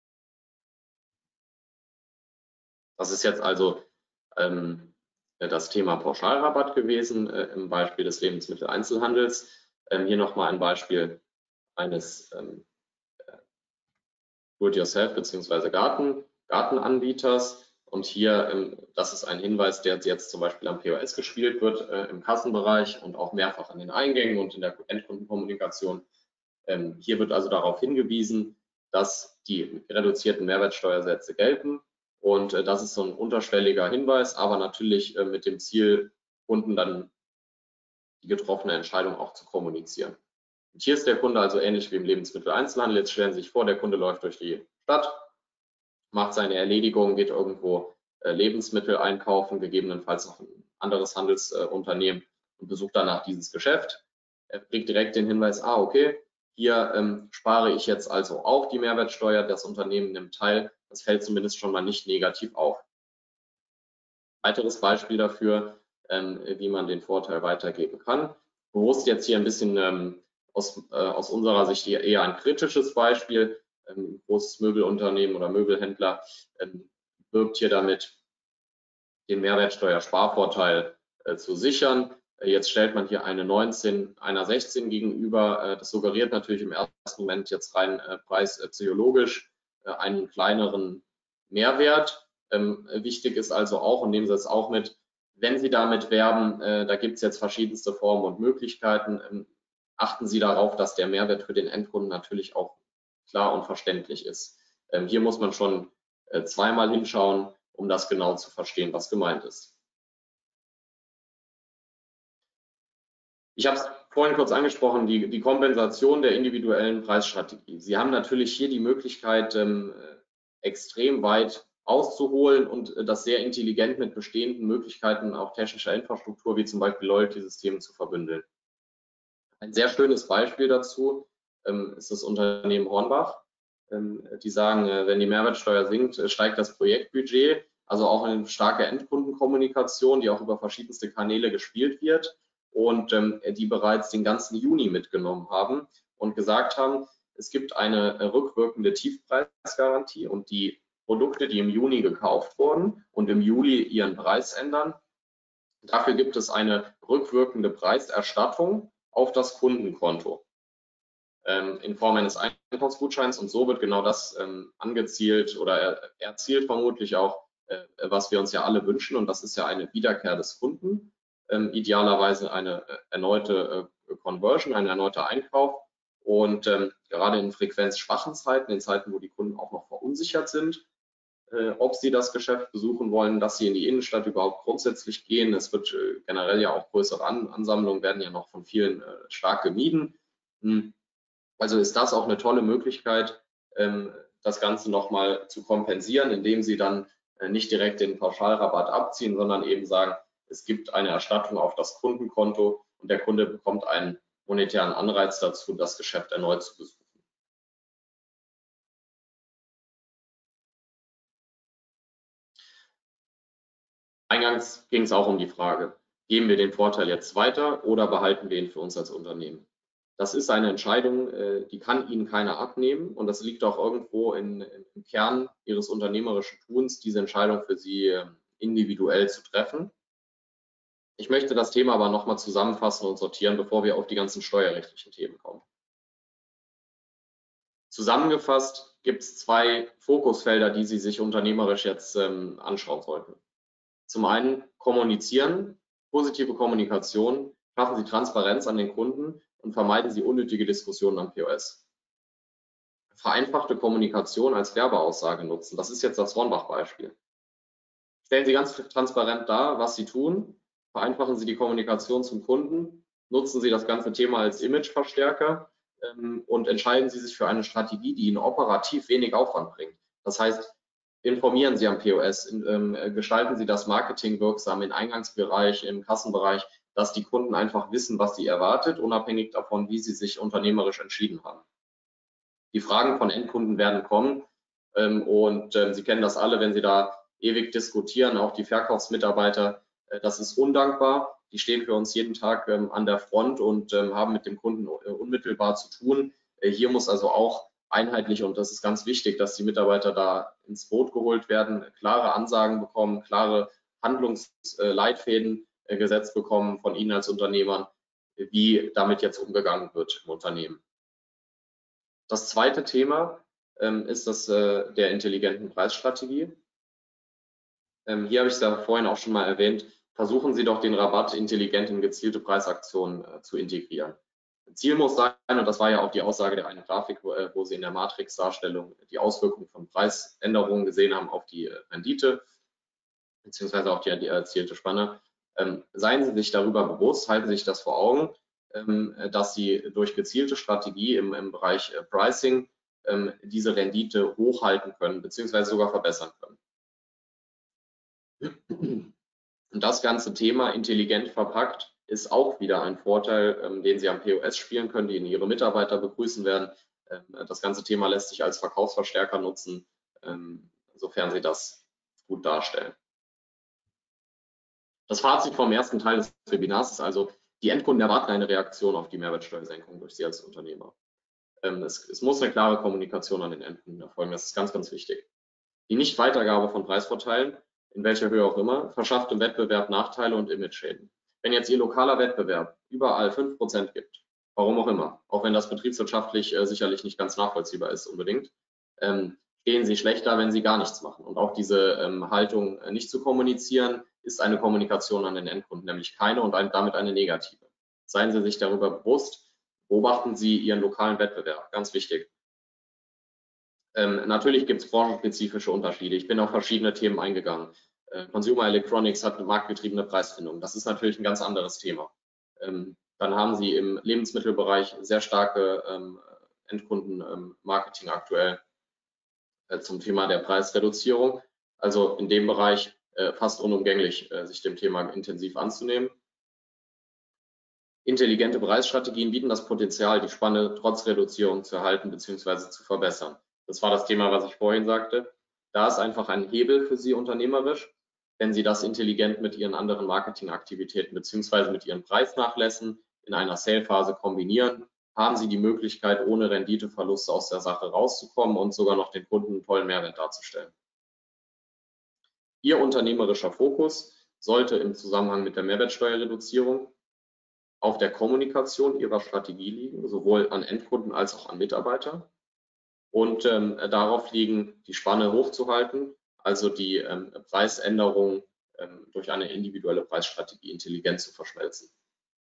Das ist jetzt also ähm, das Thema Pauschalrabatt gewesen äh, im Beispiel des Lebensmitteleinzelhandels. Ähm, hier nochmal ein Beispiel eines ähm, Do-it-yourself bzw. Garten, Gartenanbieters. Und hier, ähm, das ist ein Hinweis, der jetzt zum Beispiel am P O S gespielt wird äh, im Kassenbereich und auch mehrfach an den Eingängen und in der Endkundenkommunikation. Ähm, hier wird also darauf hingewiesen, dass die reduzierten Mehrwertsteuersätze gelten. Und äh, das ist so ein unterschwelliger Hinweis, aber natürlich äh, mit dem Ziel, Kunden dann die getroffene Entscheidung auch zu kommunizieren. Und hier ist der Kunde also ähnlich wie im Lebensmitteleinzelhandel. Jetzt stellen Sie sich vor, der Kunde läuft durch die Stadt, macht seine Erledigung, geht irgendwo äh, Lebensmittel einkaufen, gegebenenfalls noch ein anderes Handelsunternehmen äh, und besucht danach dieses Geschäft. Er kriegt direkt den Hinweis, ah, okay, hier ähm, spare ich jetzt also auch die Mehrwertsteuer, das Unternehmen nimmt teil, das fällt zumindest schon mal nicht negativ auf. Weiteres Beispiel dafür, ähm, wie man den Vorteil weitergeben kann. Bewusst jetzt hier ein bisschen ähm, aus, äh, aus unserer Sicht hier eher ein kritisches Beispiel. Ein großes Möbelunternehmen oder Möbelhändler ähm, wirbt hier damit, den Mehrwertsteuersparvorteil äh, zu sichern. Äh, jetzt stellt man hier eine neunzehn einer sechzehn gegenüber. Äh, das suggeriert natürlich im ersten Moment jetzt rein äh, preispsychologisch äh, einen kleineren Mehrwert. Ähm, wichtig ist also auch, und nehmen Sie es auch mit, wenn Sie damit werben, äh, da gibt es jetzt verschiedenste Formen und Möglichkeiten. Ähm, achten Sie darauf, dass der Mehrwert für den Endkunden natürlich auch klar und verständlich ist. Ähm, hier muss man schon äh, zweimal hinschauen um das genau zu verstehen, was gemeint ist. Ich habe es vorhin kurz angesprochen, die, die Kompensation der individuellen Preisstrategie. Sie haben natürlich hier die Möglichkeit, ähm, extrem weit auszuholen und äh, das sehr intelligent mit bestehenden Möglichkeiten auch technischer Infrastruktur, wie zum Beispiel Loyalty-Systeme, zu verbündeln. Ein sehr schönes Beispiel dazu ähm, ist das Unternehmen Hornbach. Ähm, die sagen, äh, wenn die Mehrwertsteuer sinkt, äh, steigt das Projektbudget, also auch eine starke Endkundenkommunikation, die auch über verschiedenste Kanäle gespielt wird und ähm, die bereits den ganzen Juni mitgenommen haben und gesagt haben, es gibt eine äh, rückwirkende Tiefpreisgarantie und die Produkte, die im Juni gekauft wurden und im Juli ihren Preis ändern, dafür gibt es eine rückwirkende Preiserstattung auf das Kundenkonto ähm, in Form eines Einkaufsgutscheins, und so wird genau das ähm, angezielt oder er, erzielt vermutlich auch, äh, was wir uns ja alle wünschen, und das ist ja eine Wiederkehr des Kunden, ähm, idealerweise eine äh, erneute äh, Conversion, ein erneuter Einkauf, und ähm, gerade in frequenzschwachen Zeiten, in Zeiten, wo die Kunden auch noch verunsichert sind, äh, ob sie das Geschäft besuchen wollen, dass sie in die Innenstadt überhaupt grundsätzlich gehen. Es wird äh, generell ja auch größere An Ansammlungen werden ja noch von vielen äh, stark gemieden. Hm. Also ist das auch eine tolle Möglichkeit, ähm, das Ganze nochmal zu kompensieren, indem sie dann äh, nicht direkt den Pauschalrabatt abziehen, sondern eben sagen, es gibt eine Erstattung auf das Kundenkonto und der Kunde bekommt einen monetären Anreiz dazu, das Geschäft erneut zu besuchen. Eingangs ging es auch um die Frage, geben wir den Vorteil jetzt weiter oder behalten wir ihn für uns als Unternehmen? Das ist eine Entscheidung, die kann Ihnen keiner abnehmen, und das liegt auch irgendwo in, im Kern Ihres unternehmerischen Tuns, diese Entscheidung für Sie individuell zu treffen. Ich möchte das Thema aber nochmal zusammenfassen und sortieren, bevor wir auf die ganzen steuerrechtlichen Themen kommen. Zusammengefasst gibt es zwei Fokusfelder, die Sie sich unternehmerisch jetzt ähm, anschauen sollten. Zum einen kommunizieren, positive Kommunikation, schaffen Sie Transparenz an den Kunden und vermeiden Sie unnötige Diskussionen am P O S. Vereinfachte Kommunikation als Werbeaussage nutzen. Das ist jetzt das Hornbach-Beispiel. Stellen Sie ganz transparent dar, was Sie tun, vereinfachen Sie die Kommunikation zum Kunden, nutzen Sie das ganze Thema als Imageverstärker ähm, und entscheiden Sie sich für eine Strategie, die Ihnen operativ wenig Aufwand bringt. Das heißt, informieren Sie am P O S, in, ähm, gestalten Sie das Marketing wirksam im Eingangsbereich, im Kassenbereich, dass die Kunden einfach wissen, was sie erwartet, unabhängig davon, wie sie sich unternehmerisch entschieden haben. Die Fragen von Endkunden werden kommen ähm, und ähm, Sie kennen das alle, wenn Sie da ewig diskutieren, auch die Verkaufsmitarbeiter, äh, das ist undankbar. Die stehen für uns jeden Tag ähm, an der Front und ähm, haben mit dem Kunden äh, unmittelbar zu tun. Äh, hier muss also auch einheitlich, und das ist ganz wichtig, dass die Mitarbeiter da ins Boot geholt werden, klare Ansagen bekommen, klare Handlungsleitfäden äh, gesetzt bekommen von Ihnen als Unternehmern, wie damit jetzt umgegangen wird im Unternehmen. Das zweite Thema ähm, ist das äh, der intelligenten Preisstrategie. Ähm, hier habe ich es ja vorhin auch schon mal erwähnt, versuchen Sie doch den Rabatt intelligent in gezielte Preisaktionen äh, zu integrieren. Ziel muss sein, und das war ja auch die Aussage der einen Grafik, wo, äh, wo Sie in der Matrix-Darstellung die Auswirkungen von Preisänderungen gesehen haben auf die äh, Rendite, beziehungsweise auf die, die erzielte Spanne. Ähm, seien Sie sich darüber bewusst, halten Sie sich das vor Augen, ähm, dass Sie durch gezielte Strategie im, im Bereich äh, Pricing ähm, diese Rendite hochhalten können, beziehungsweise sogar verbessern können. Und das ganze Thema intelligent verpackt ist auch wieder ein Vorteil, ähm, den Sie am P O S spielen können, den Ihre Mitarbeiter begrüßen werden. Ähm, das ganze Thema lässt sich als Verkaufsverstärker nutzen, ähm, sofern Sie das gut darstellen. Das Fazit vom ersten Teil des Webinars ist also, die Endkunden erwarten eine Reaktion auf die Mehrwertsteuersenkung durch Sie als Unternehmer. Ähm, es, es muss eine klare Kommunikation an den Endkunden erfolgen. Das ist ganz, ganz wichtig. Die Nichtweitergabe von Preisvorteilen, in welcher Höhe auch immer, verschafft im Wettbewerb Nachteile und Image-Schäden. Wenn jetzt Ihr lokaler Wettbewerb überall fünf Prozent gibt, warum auch immer, auch wenn das betriebswirtschaftlich äh, sicherlich nicht ganz nachvollziehbar ist unbedingt, ähm, stehen Sie schlechter, wenn Sie gar nichts machen. Und auch diese ähm, Haltung, äh, nicht zu kommunizieren, ist eine Kommunikation an den Endkunden, nämlich keine und ein, damit eine negative. Seien Sie sich darüber bewusst, beobachten Sie Ihren lokalen Wettbewerb, ganz wichtig. Ähm, natürlich gibt es branchenspezifische Unterschiede. Ich bin auf verschiedene Themen eingegangen. Äh, Consumer Electronics hat eine marktgetriebene Preisfindung. Das ist natürlich ein ganz anderes Thema. Ähm, dann haben Sie im Lebensmittelbereich sehr starke ähm, Endkundenmarketing ähm, aktuell äh, zum Thema der Preisreduzierung. Also in dem Bereich äh, fast unumgänglich, äh, sich dem Thema intensiv anzunehmen. Intelligente Preisstrategien bieten das Potenzial, die Spanne trotz Reduzierung zu erhalten bzw. zu verbessern. Das war das Thema, was ich vorhin sagte. Da ist einfach ein Hebel für Sie unternehmerisch, wenn Sie das intelligent mit Ihren anderen Marketingaktivitäten bzw. mit Ihren Preisnachlässen in einer Sale-Phase kombinieren, haben Sie die Möglichkeit, ohne Renditeverluste aus der Sache rauszukommen und sogar noch den Kunden einen tollen Mehrwert darzustellen. Ihr unternehmerischer Fokus sollte im Zusammenhang mit der Mehrwertsteuerreduzierung auf der Kommunikation Ihrer Strategie liegen, sowohl an Endkunden als auch an Mitarbeiter. Und ähm, darauf liegen, die Spanne hochzuhalten, also die ähm, Preisänderung ähm, durch eine individuelle Preisstrategie intelligent zu verschmelzen.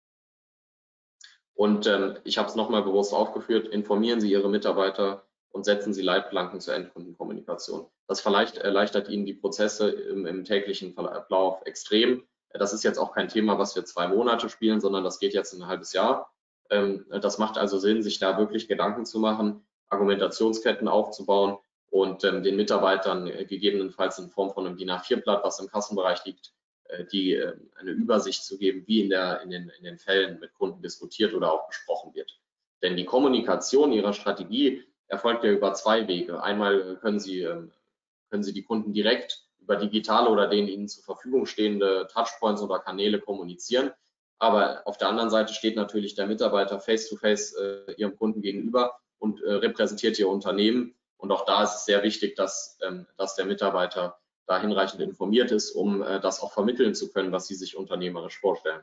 Und ähm, ich habe es nochmal bewusst aufgeführt, informieren Sie Ihre Mitarbeiter und setzen Sie Leitplanken zur Endkundenkommunikation. Das vielleicht erleichtert Ihnen die Prozesse im, im täglichen Ablauf extrem. Das ist jetzt auch kein Thema, was wir zwei Monate spielen, sondern das geht jetzt ein halbes Jahr. Ähm, das macht also Sinn, sich da wirklich Gedanken zu machen, Argumentationsketten aufzubauen und ähm, den Mitarbeitern äh, gegebenenfalls in Form von einem DIN A vier Blatt, was im Kassenbereich liegt, äh, die äh, eine Übersicht zu geben, wie in, der, in, den, in den Fällen mit Kunden diskutiert oder auch besprochen wird. Denn die Kommunikation Ihrer Strategie erfolgt ja über zwei Wege. Einmal können Sie, äh, können Sie die Kunden direkt über digitale oder den Ihnen zur Verfügung stehende Touchpoints oder Kanäle kommunizieren. Aber auf der anderen Seite steht natürlich der Mitarbeiter face-to-face äh, Ihrem Kunden gegenüber und äh, repräsentiert Ihr Unternehmen. Und auch da ist es sehr wichtig, dass, ähm, dass der Mitarbeiter da hinreichend informiert ist, um äh, das auch vermitteln zu können, was Sie sich unternehmerisch vorstellen.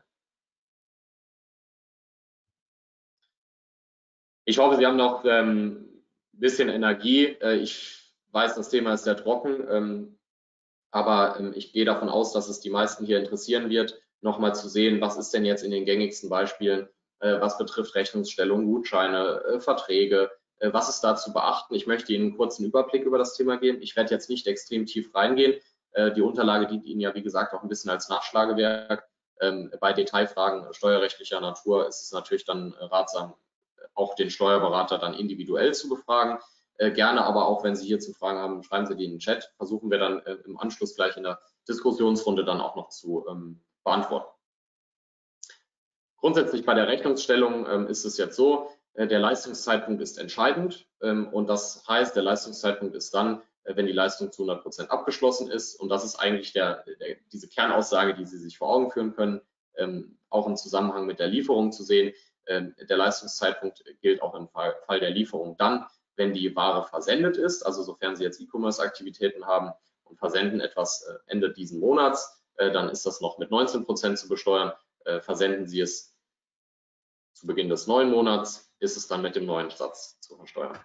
Ich hoffe, Sie haben noch ähm, ein bisschen Energie. Äh, ich weiß, das Thema ist sehr trocken, ähm, aber ähm, ich gehe davon aus, dass es die meisten hier interessieren wird, nochmal zu sehen, was ist denn jetzt in den gängigsten Beispielen, äh, was betrifft Rechnungsstellung, Gutscheine, äh, Verträge, äh, was ist da zu beachten. Ich möchte Ihnen einen kurzen Überblick über das Thema geben. Ich werde jetzt nicht extrem tief reingehen. Äh, die Unterlage dient Ihnen ja, wie gesagt, auch ein bisschen als Nachschlagewerk. Ähm, bei Detailfragen steuerrechtlicher Natur ist es natürlich dann ratsam, auch den Steuerberater dann individuell zu befragen. Äh, gerne aber auch, wenn Sie hierzu Fragen haben, schreiben Sie die in den Chat. Versuchen wir dann äh, im Anschluss gleich in der Diskussionsrunde dann auch noch zu ähm, beantworten. Grundsätzlich bei der Rechnungsstellung ähm, ist es jetzt so, äh, der Leistungszeitpunkt ist entscheidend ähm, und das heißt, der Leistungszeitpunkt ist dann, äh, wenn die Leistung zu hundert Prozent abgeschlossen ist, und das ist eigentlich der, der, diese Kernaussage, die Sie sich vor Augen führen können, ähm, auch im Zusammenhang mit der Lieferung zu sehen. Ähm, der Leistungszeitpunkt gilt auch im Fall, Fall der Lieferung dann, wenn die Ware versendet ist, also sofern Sie jetzt E-Commerce-Aktivitäten haben und versenden etwas äh, Ende diesen Monats, äh, dann ist das noch mit neunzehn Prozent zu besteuern. Äh, versenden Sie es zu Beginn des neuen Monats, ist es dann mit dem neuen Satz zu versteuern.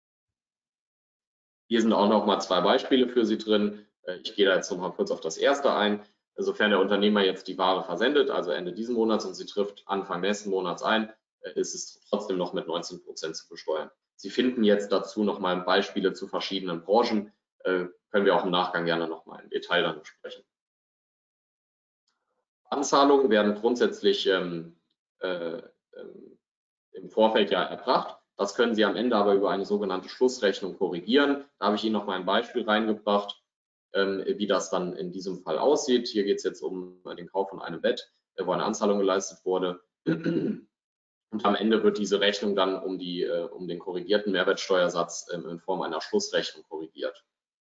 Hier sind auch noch mal zwei Beispiele für Sie drin. Äh, ich gehe da jetzt noch mal kurz auf das erste ein. Sofern der Unternehmer jetzt die Ware versendet, also Ende diesen Monats, und sie trifft Anfang nächsten Monats ein, äh, ist es trotzdem noch mit neunzehn Prozent zu besteuern. Sie finden jetzt dazu noch mal Beispiele zu verschiedenen Branchen. Äh, können wir auch im Nachgang gerne noch mal im Detail dann besprechen. Anzahlungen werden grundsätzlich ähm, äh, ähm, im Vorfeld ja erbracht. Das können Sie am Ende aber über eine sogenannte Schlussrechnung korrigieren. Da habe ich Ihnen noch mal ein Beispiel reingebracht, ähm, wie das dann in diesem Fall aussieht. Hier geht es jetzt um den Kauf von einem Bett, wo eine Anzahlung geleistet wurde. Und am Ende wird diese Rechnung dann um, die, äh, um den korrigierten Mehrwertsteuersatz ähm, in Form einer Schlussrechnung korrigiert.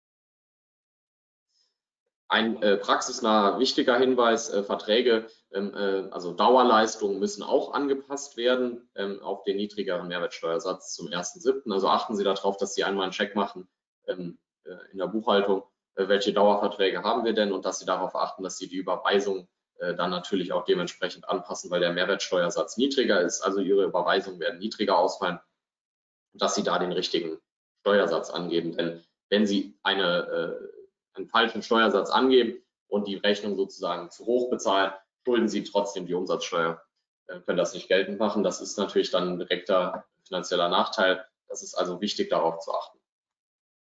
Ein äh, praxisnaher wichtiger Hinweis, äh, Verträge, ähm, äh, also Dauerleistungen müssen auch angepasst werden ähm, auf den niedrigeren Mehrwertsteuersatz zum ersten siebten Also achten Sie darauf, dass Sie einmal einen Check machen ähm, äh, in der Buchhaltung, äh, welche Dauerverträge haben wir denn, und dass Sie darauf achten, dass Sie die Überweisung äh, dann natürlich auch dementsprechend anpassen, weil der Mehrwertsteuersatz niedriger ist, also Ihre Überweisungen werden niedriger ausfallen, dass Sie da den richtigen Steuersatz angeben. Denn wenn Sie eine äh, einen falschen Steuersatz angeben und die Rechnung sozusagen zu hoch bezahlen, schulden Sie trotzdem die Umsatzsteuer, können das nicht geltend machen. Das ist natürlich dann ein direkter finanzieller Nachteil. Das ist also wichtig, darauf zu achten.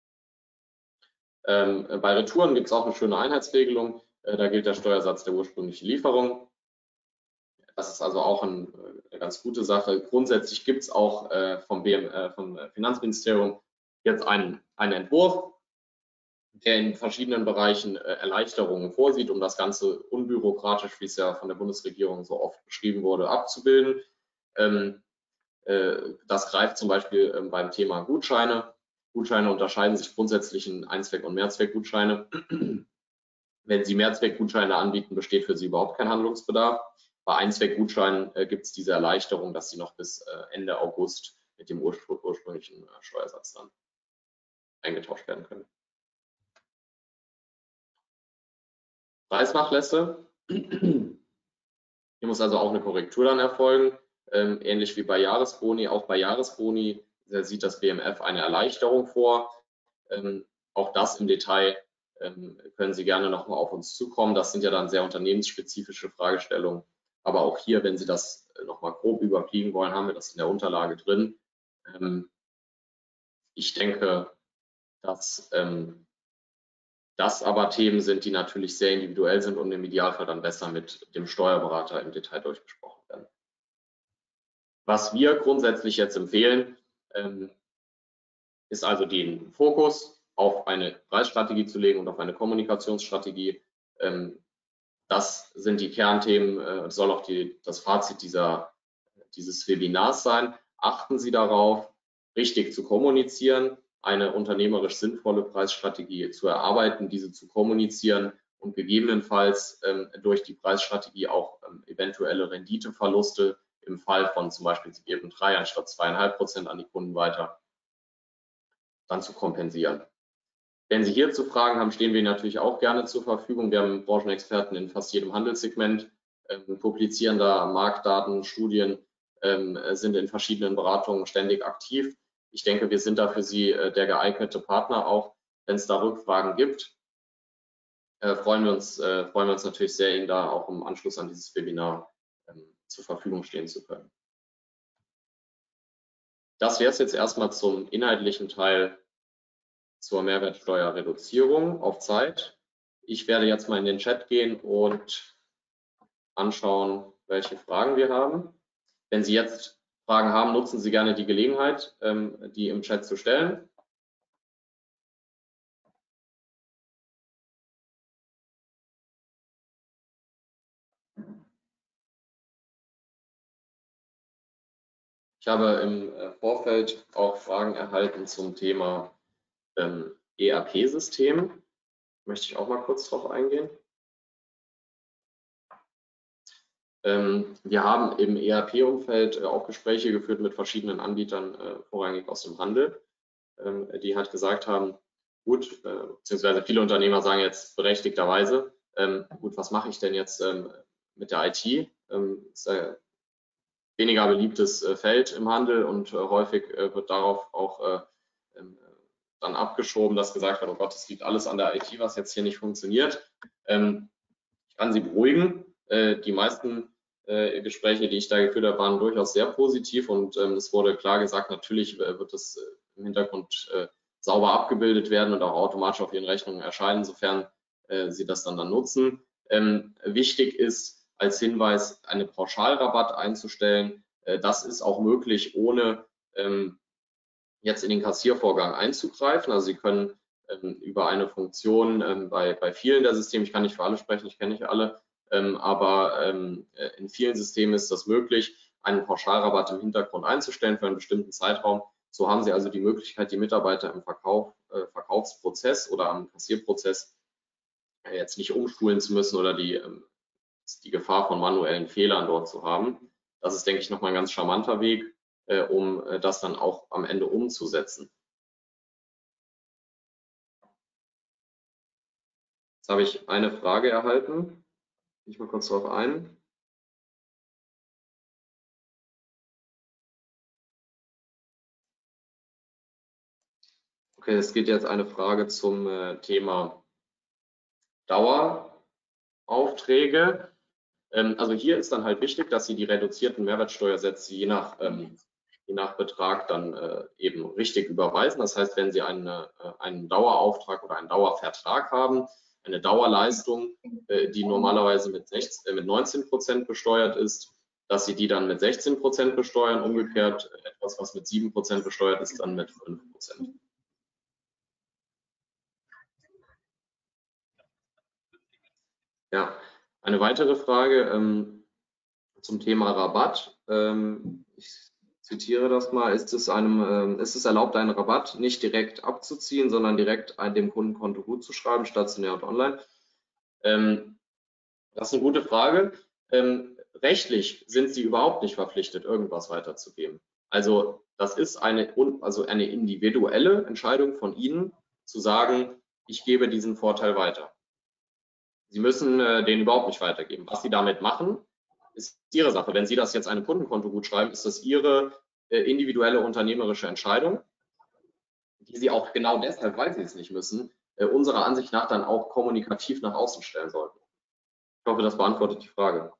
Ähm, bei Retouren gibt es auch eine schöne Einheitsregelung. Äh, da gilt der Steuersatz der ursprünglichen Lieferung. Das ist also auch ein, eine ganz gute Sache. Grundsätzlich gibt es auch äh, vom, B M, äh, vom Finanzministerium jetzt einen, einen Entwurf, der in verschiedenen Bereichen äh, Erleichterungen vorsieht, um das Ganze unbürokratisch, wie es ja von der Bundesregierung so oft beschrieben wurde, abzubilden. Ähm, äh, das greift zum Beispiel ähm, beim Thema Gutscheine. Gutscheine unterscheiden sich grundsätzlich in Einzweck- und Mehrzweckgutscheine. Wenn Sie Mehrzweckgutscheine anbieten, besteht für Sie überhaupt kein Handlungsbedarf. Bei Einzweckgutscheinen äh, gibt es diese Erleichterung, dass sie noch bis äh, Ende August mit dem urspr ursprünglichen äh, Steuersatz dann eingetauscht werden können. Preisnachlässe. Hier muss also auch eine Korrektur dann erfolgen, ähm, ähnlich wie bei Jahresboni. Auch bei Jahresboni äh, sieht das B M F eine Erleichterung vor. Ähm, auch das im Detail ähm, können Sie gerne nochmal auf uns zukommen. Das sind ja dann sehr unternehmensspezifische Fragestellungen. Aber auch hier, wenn Sie das nochmal grob überfliegen wollen, haben wir das in der Unterlage drin. Ähm, ich denke, dass ähm, das aber Themen sind, die natürlich sehr individuell sind und im Idealfall dann besser mit dem Steuerberater im Detail durchgesprochen werden. Was wir grundsätzlich jetzt empfehlen, ähm, ist also den Fokus auf eine Preisstrategie zu legen und auf eine Kommunikationsstrategie. Ähm, das sind die Kernthemen, äh, soll auch die, das Fazit dieser, dieses Webinars sein. Achten Sie darauf, richtig zu kommunizieren, eine unternehmerisch sinnvolle Preisstrategie zu erarbeiten, diese zu kommunizieren und gegebenenfalls ähm, durch die Preisstrategie auch ähm, eventuelle Renditeverluste im Fall von zum Beispiel, Sie geben drei anstatt zweieinhalb Prozent an die Kunden weiter, dann zu kompensieren. Wenn Sie hierzu Fragen haben, stehen wir Ihnen natürlich auch gerne zur Verfügung. Wir haben Branchenexperten in fast jedem Handelssegment, ähm, publizieren da Marktdaten, Studien, ähm, sind in verschiedenen Beratungen ständig aktiv. Ich denke, wir sind da für Sie äh, der geeignete Partner auch. Wenn es da Rückfragen gibt, äh, freuen wir uns, äh, freuen wir uns natürlich sehr, Ihnen da auch im Anschluss an dieses Webinar ähm, zur Verfügung stehen zu können. Das wäre es jetzt erstmal zum inhaltlichen Teil zur Mehrwertsteuerreduzierung auf Zeit. Ich werde jetzt mal in den Chat gehen und anschauen, welche Fragen wir haben. Wenn Sie jetzt Fragen haben, nutzen Sie gerne die Gelegenheit, die im Chat zu stellen. Ich habe im Vorfeld auch Fragen erhalten zum Thema E R P-System. Möchte ich auch mal kurz darauf eingehen. Wir haben im E R P-Umfeld auch Gespräche geführt mit verschiedenen Anbietern, vorrangig aus dem Handel, die halt gesagt haben, gut, beziehungsweise viele Unternehmer sagen jetzt berechtigterweise, gut, was mache ich denn jetzt mit der I T? Ist ein weniger beliebtes Feld im Handel und häufig wird darauf auch dann abgeschoben, dass gesagt wird, oh Gott, es liegt alles an der I T, was jetzt hier nicht funktioniert. Ich kann Sie beruhigen, die meisten Äh, Gespräche, die ich da geführt habe, waren durchaus sehr positiv und ähm, es wurde klar gesagt, natürlich äh, wird das äh, im Hintergrund äh, sauber abgebildet werden und auch automatisch auf Ihren Rechnungen erscheinen, sofern äh, Sie das dann, dann nutzen. Ähm, wichtig ist als Hinweis, eine Pauschalrabatt einzustellen. Äh, das ist auch möglich, ohne ähm, jetzt in den Kassiervorgang einzugreifen. Also Sie können ähm, über eine Funktion ähm, bei, bei vielen der Systeme, ich kann nicht für alle sprechen, ich kenne nicht alle, Ähm, aber ähm, in vielen Systemen ist das möglich, einen Pauschalrabatt im Hintergrund einzustellen für einen bestimmten Zeitraum. So haben Sie also die Möglichkeit, die Mitarbeiter im Verkauf, äh, Verkaufsprozess oder am Kassierprozess äh, jetzt nicht umschulen zu müssen oder die, ähm, die Gefahr von manuellen Fehlern dort zu haben. Das ist, denke ich, nochmal ein ganz charmanter Weg, äh, um äh, das dann auch am Ende umzusetzen. Jetzt habe ich eine Frage erhalten. Ich mal kurz darauf ein. Okay, es geht jetzt eine Frage zum äh, Thema Daueraufträge. Ähm, also hier ist dann halt wichtig, dass Sie die reduzierten Mehrwertsteuersätze je nach, ähm, je nach Betrag dann äh, eben richtig überweisen. Das heißt, wenn Sie eine, äh, einen Dauerauftrag oder einen Dauervertrag haben, eine Dauerleistung, äh, die normalerweise mit, sechzehn, äh, mit neunzehn Prozent besteuert ist, dass Sie die dann mit sechzehn Prozent besteuern, umgekehrt etwas, was mit sieben Prozent besteuert ist, dann mit fünf Prozent. Ja, eine weitere Frage ähm, zum Thema Rabatt. Ähm, ich zitiere das mal. Ist es, einem, ähm, ist es erlaubt, einen Rabatt nicht direkt abzuziehen, sondern direkt dem Kundenkonto gut zu schreiben, stationär und online? Ähm, das ist eine gute Frage. Ähm, rechtlich sind Sie überhaupt nicht verpflichtet, irgendwas weiterzugeben. Also das ist eine, also eine individuelle Entscheidung von Ihnen, zu sagen, ich gebe diesen Vorteil weiter. Sie müssen äh, den überhaupt nicht weitergeben. Was Sie damit machen, ist Ihre Sache. Wenn Sie das jetzt einem Kundenkonto gut schreiben, ist das Ihre äh, individuelle unternehmerische Entscheidung, die Sie auch genau deshalb, weil Sie es nicht müssen, äh, unserer Ansicht nach dann auch kommunikativ nach außen stellen sollten. Ich hoffe, das beantwortet die Frage.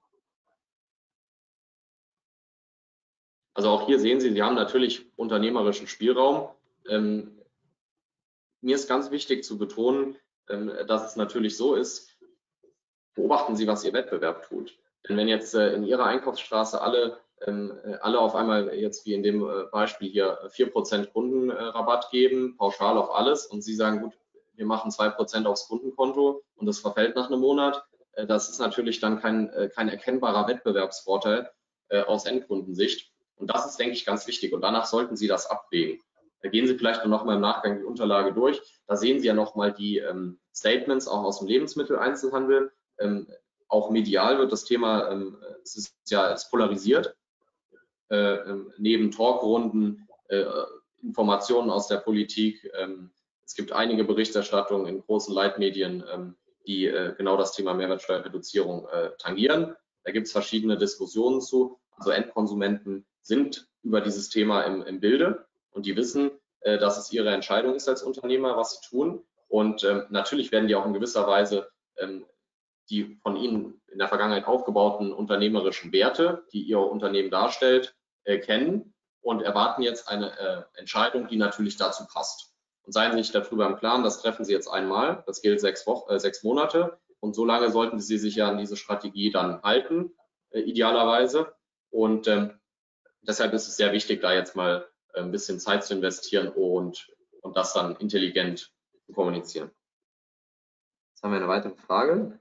Also auch hier sehen Sie, Sie haben natürlich unternehmerischen Spielraum. Ähm, mir ist ganz wichtig zu betonen, ähm, dass es natürlich so ist, beobachten Sie, was Ihr Wettbewerb tut. Denn wenn jetzt äh, in Ihrer Einkaufsstraße alle, ähm, alle auf einmal jetzt wie in dem äh, Beispiel hier vier Prozent Kundenrabatt geben, pauschal auf alles, und Sie sagen, gut, wir machen zwei Prozent aufs Kundenkonto und das verfällt nach einem Monat, äh, das ist natürlich dann kein, äh, kein erkennbarer Wettbewerbsvorteil äh, aus Endkundensicht. Und das ist, denke ich, ganz wichtig. Und danach sollten Sie das abwägen. Da gehen Sie vielleicht noch mal im Nachgang die Unterlage durch. Da sehen Sie ja noch mal die ähm, Statements auch aus dem Lebensmitteleinzelhandel. Ähm, auch medial wird das Thema, ähm, es ist ja es polarisiert, äh, ähm, neben Talkrunden, äh, Informationen aus der Politik. Ähm, es gibt einige Berichterstattungen in großen Leitmedien, ähm, die äh, genau das Thema Mehrwertsteuerreduzierung äh, tangieren. Da gibt es verschiedene Diskussionen zu. Also Endkonsumenten sind über dieses Thema im, im Bilde und die wissen, äh, dass es ihre Entscheidung ist als Unternehmer, was sie tun. Und ähm, natürlich werden die auch in gewisser Weise ähm, die von Ihnen in der Vergangenheit aufgebauten unternehmerischen Werte, die Ihr Unternehmen darstellt, äh, kennen und erwarten jetzt eine äh, Entscheidung, die natürlich dazu passt. Und seien Sie sich darüber im Klaren, das treffen Sie jetzt einmal, das gilt sechs, Wochen, äh, sechs Monate und so lange sollten Sie sich ja an diese Strategie dann halten, äh, idealerweise. Und ähm, deshalb ist es sehr wichtig, da jetzt mal äh, ein bisschen Zeit zu investieren und, und das dann intelligent zu kommunizieren. Jetzt haben wir eine weitere Frage.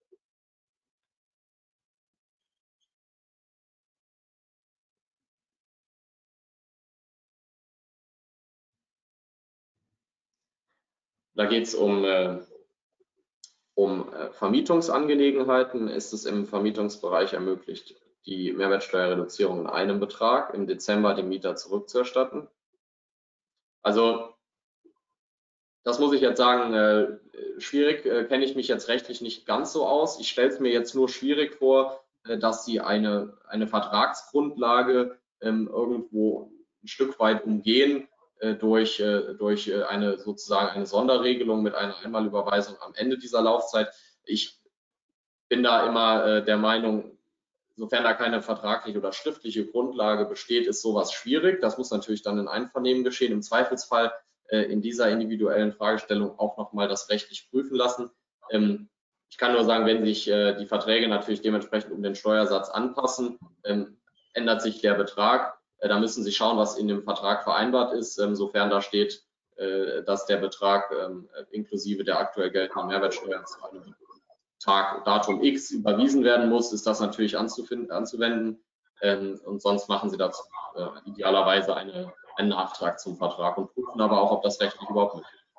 Da geht es um, äh, um äh, Vermietungsangelegenheiten. Ist es im Vermietungsbereich ermöglicht, die Mehrwertsteuerreduzierung in einem Betrag im Dezember dem Mieter zurückzuerstatten? Also das muss ich jetzt sagen, äh, schwierig, äh, kenne ich mich jetzt rechtlich nicht ganz so aus. Ich stelle es mir jetzt nur schwierig vor, äh, dass Sie eine, eine Vertragsgrundlage ähm, irgendwo ein Stück weit umgehen, durch, durch eine sozusagen eine Sonderregelung mit einer Einmalüberweisung am Ende dieser Laufzeit. Ich bin da immer der Meinung, sofern da keine vertragliche oder schriftliche Grundlage besteht, ist sowas schwierig. Das muss natürlich dann in Einvernehmen geschehen. Im Zweifelsfall in dieser individuellen Fragestellung auch nochmal das rechtlich prüfen lassen. Ich kann nur sagen, wenn sich die Verträge natürlich dementsprechend um den Steuersatz anpassen, ändert sich der Betrag. Da müssen Sie schauen, was in dem Vertrag vereinbart ist. Sofern da steht, dass der Betrag inklusive der aktuell geltenden Mehrwertsteuer zu einem Tag, Datum X überwiesen werden muss, ist das natürlich anzuwenden. Und sonst machen Sie dazu idealerweise eine, einen Nachtrag zum Vertrag und prüfen aber auch, ob das rechtlich überhaupt möglich ist.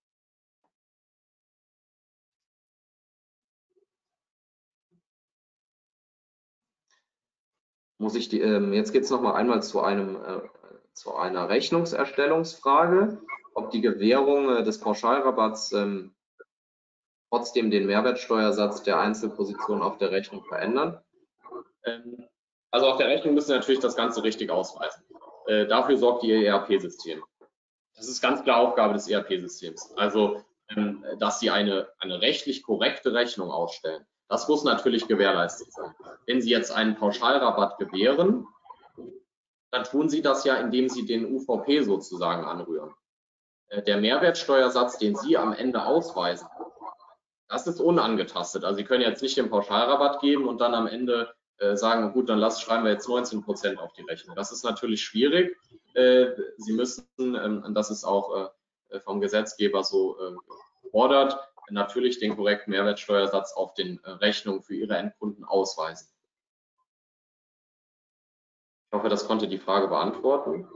Muss ich die, ähm, jetzt geht es noch mal einmal zu einem äh, zu einer Rechnungserstellungsfrage, ob die Gewährung äh, des Pauschalrabatts ähm, trotzdem den Mehrwertsteuersatz der Einzelposition auf der Rechnung verändern. Ähm, also auf der Rechnung müssen Sie natürlich das Ganze richtig ausweisen. Äh, dafür sorgt Ihr E R P-System. Das ist ganz klar Aufgabe des E R P-Systems. Also, ähm, dass Sie eine, eine rechtlich korrekte Rechnung ausstellen. Das muss natürlich gewährleistet sein. Wenn Sie jetzt einen Pauschalrabatt gewähren, dann tun Sie das ja, indem Sie den U V P sozusagen anrühren. Der Mehrwertsteuersatz, den Sie am Ende ausweisen, das ist unangetastet. Also Sie können jetzt nicht den Pauschalrabatt geben und dann am Ende äh, sagen, gut, dann lass, schreiben wir jetzt neunzehn Prozent auf die Rechnung. Das ist natürlich schwierig. Äh, Sie müssen, ähm, das ist auch äh, vom Gesetzgeber so äh, gefordert, natürlich den korrekten Mehrwertsteuersatz auf den äh, Rechnungen für Ihre Endkunden ausweisen. Ich hoffe, das konnte die Frage beantworten.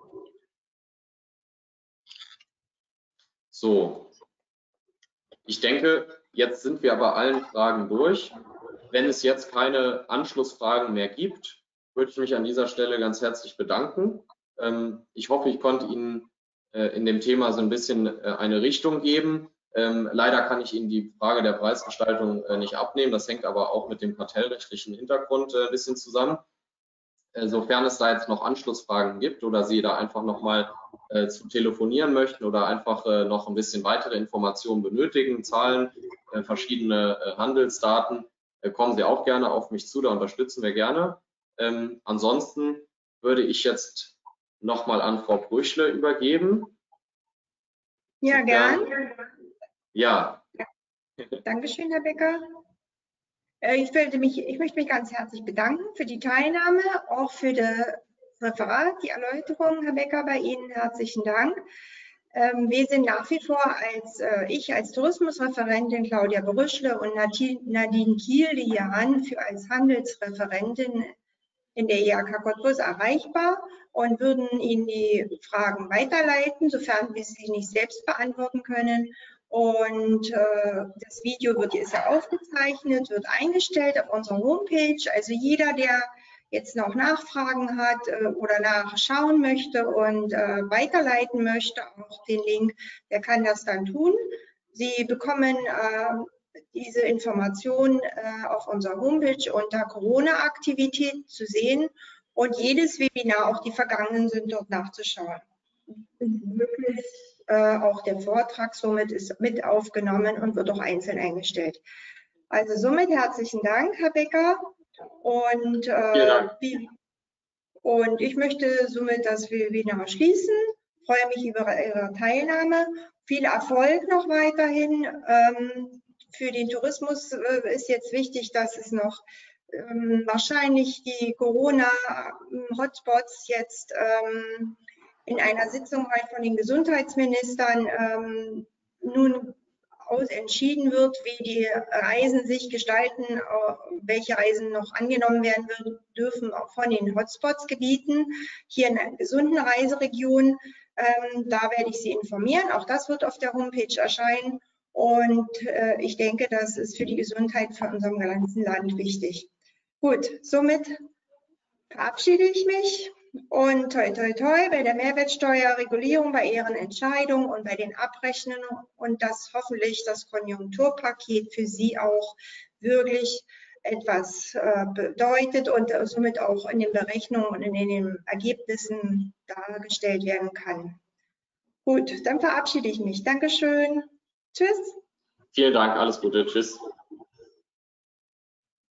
So, ich denke, jetzt sind wir bei allen Fragen durch. Wenn es jetzt keine Anschlussfragen mehr gibt, würde ich mich an dieser Stelle ganz herzlich bedanken. Ähm, ich hoffe, ich konnte Ihnen äh, in dem Thema so ein bisschen äh, eine Richtung geben. Ähm, leider kann ich Ihnen die Frage der Preisgestaltung äh, nicht abnehmen. Das hängt aber auch mit dem kartellrechtlichen Hintergrund äh, ein bisschen zusammen. Äh, sofern es da jetzt noch Anschlussfragen gibt oder Sie da einfach nochmal äh, zu telefonieren möchten oder einfach äh, noch ein bisschen weitere Informationen benötigen, Zahlen, äh, verschiedene äh, Handelsdaten, äh, kommen Sie auch gerne auf mich zu, da unterstützen wir gerne. Ähm, ansonsten würde ich jetzt nochmal an Frau Brüchle übergeben.
Ja, gern.
Ja.
Dankeschön, Herr Becker. Ich, mich, ich möchte mich ganz herzlich bedanken für die Teilnahme, auch für das Referat, die Erläuterung, Herr Becker, bei Ihnen herzlichen Dank. Wir sind nach wie vor als ich als Tourismusreferentin Claudia Brüschle und Nadine Kiel, die hier an für als Handelsreferentin in der I H K Cottbus erreichbar und würden Ihnen die Fragen weiterleiten, sofern wir sie nicht selbst beantworten können. Und äh, das Video wird jetzt ja aufgezeichnet, wird eingestellt auf unserer Homepage. Also jeder, der jetzt noch Nachfragen hat äh, oder nachschauen möchte und äh, weiterleiten möchte, auch den Link, der kann das dann tun. Sie bekommen äh, diese Information äh, auf unserer Homepage unter Corona-Aktivität zu sehen und jedes Webinar, auch die vergangenen, sind dort nachzuschauen. Wirklich äh, auch der Vortrag somit ist mit aufgenommen und wird auch einzeln eingestellt. Also somit herzlichen Dank, Herr Becker. Und, äh, wie, und ich möchte somit das Webinar schließen. Freue mich über Ihre Teilnahme. Viel Erfolg noch weiterhin. Ähm, für den Tourismus äh, ist jetzt wichtig, dass es noch ähm, wahrscheinlich die Corona-Hotspots jetzt ähm, in einer Sitzung halt von den Gesundheitsministern ähm, nun aus entschieden wird, wie die Reisen sich gestalten, welche Reisen noch angenommen werden dürfen, auch von den Hotspots-Gebieten hier in einer gesunden Reiseregion. Ähm, da werde ich Sie informieren. Auch das wird auf der Homepage erscheinen. Und äh, ich denke, das ist für die Gesundheit von unserem ganzen Land wichtig. Gut, somit verabschiede ich mich. Und toi, toi, toi bei der Mehrwertsteuerregulierung, bei Ihren Entscheidungen und bei den Abrechnungen und dass hoffentlich das Konjunkturpaket für Sie auch wirklich etwas äh, bedeutet und äh, somit auch in den Berechnungen und in den Ergebnissen dargestellt werden kann. Gut, dann verabschiede ich mich. Dankeschön. Tschüss.
Vielen Dank, alles Gute. Tschüss.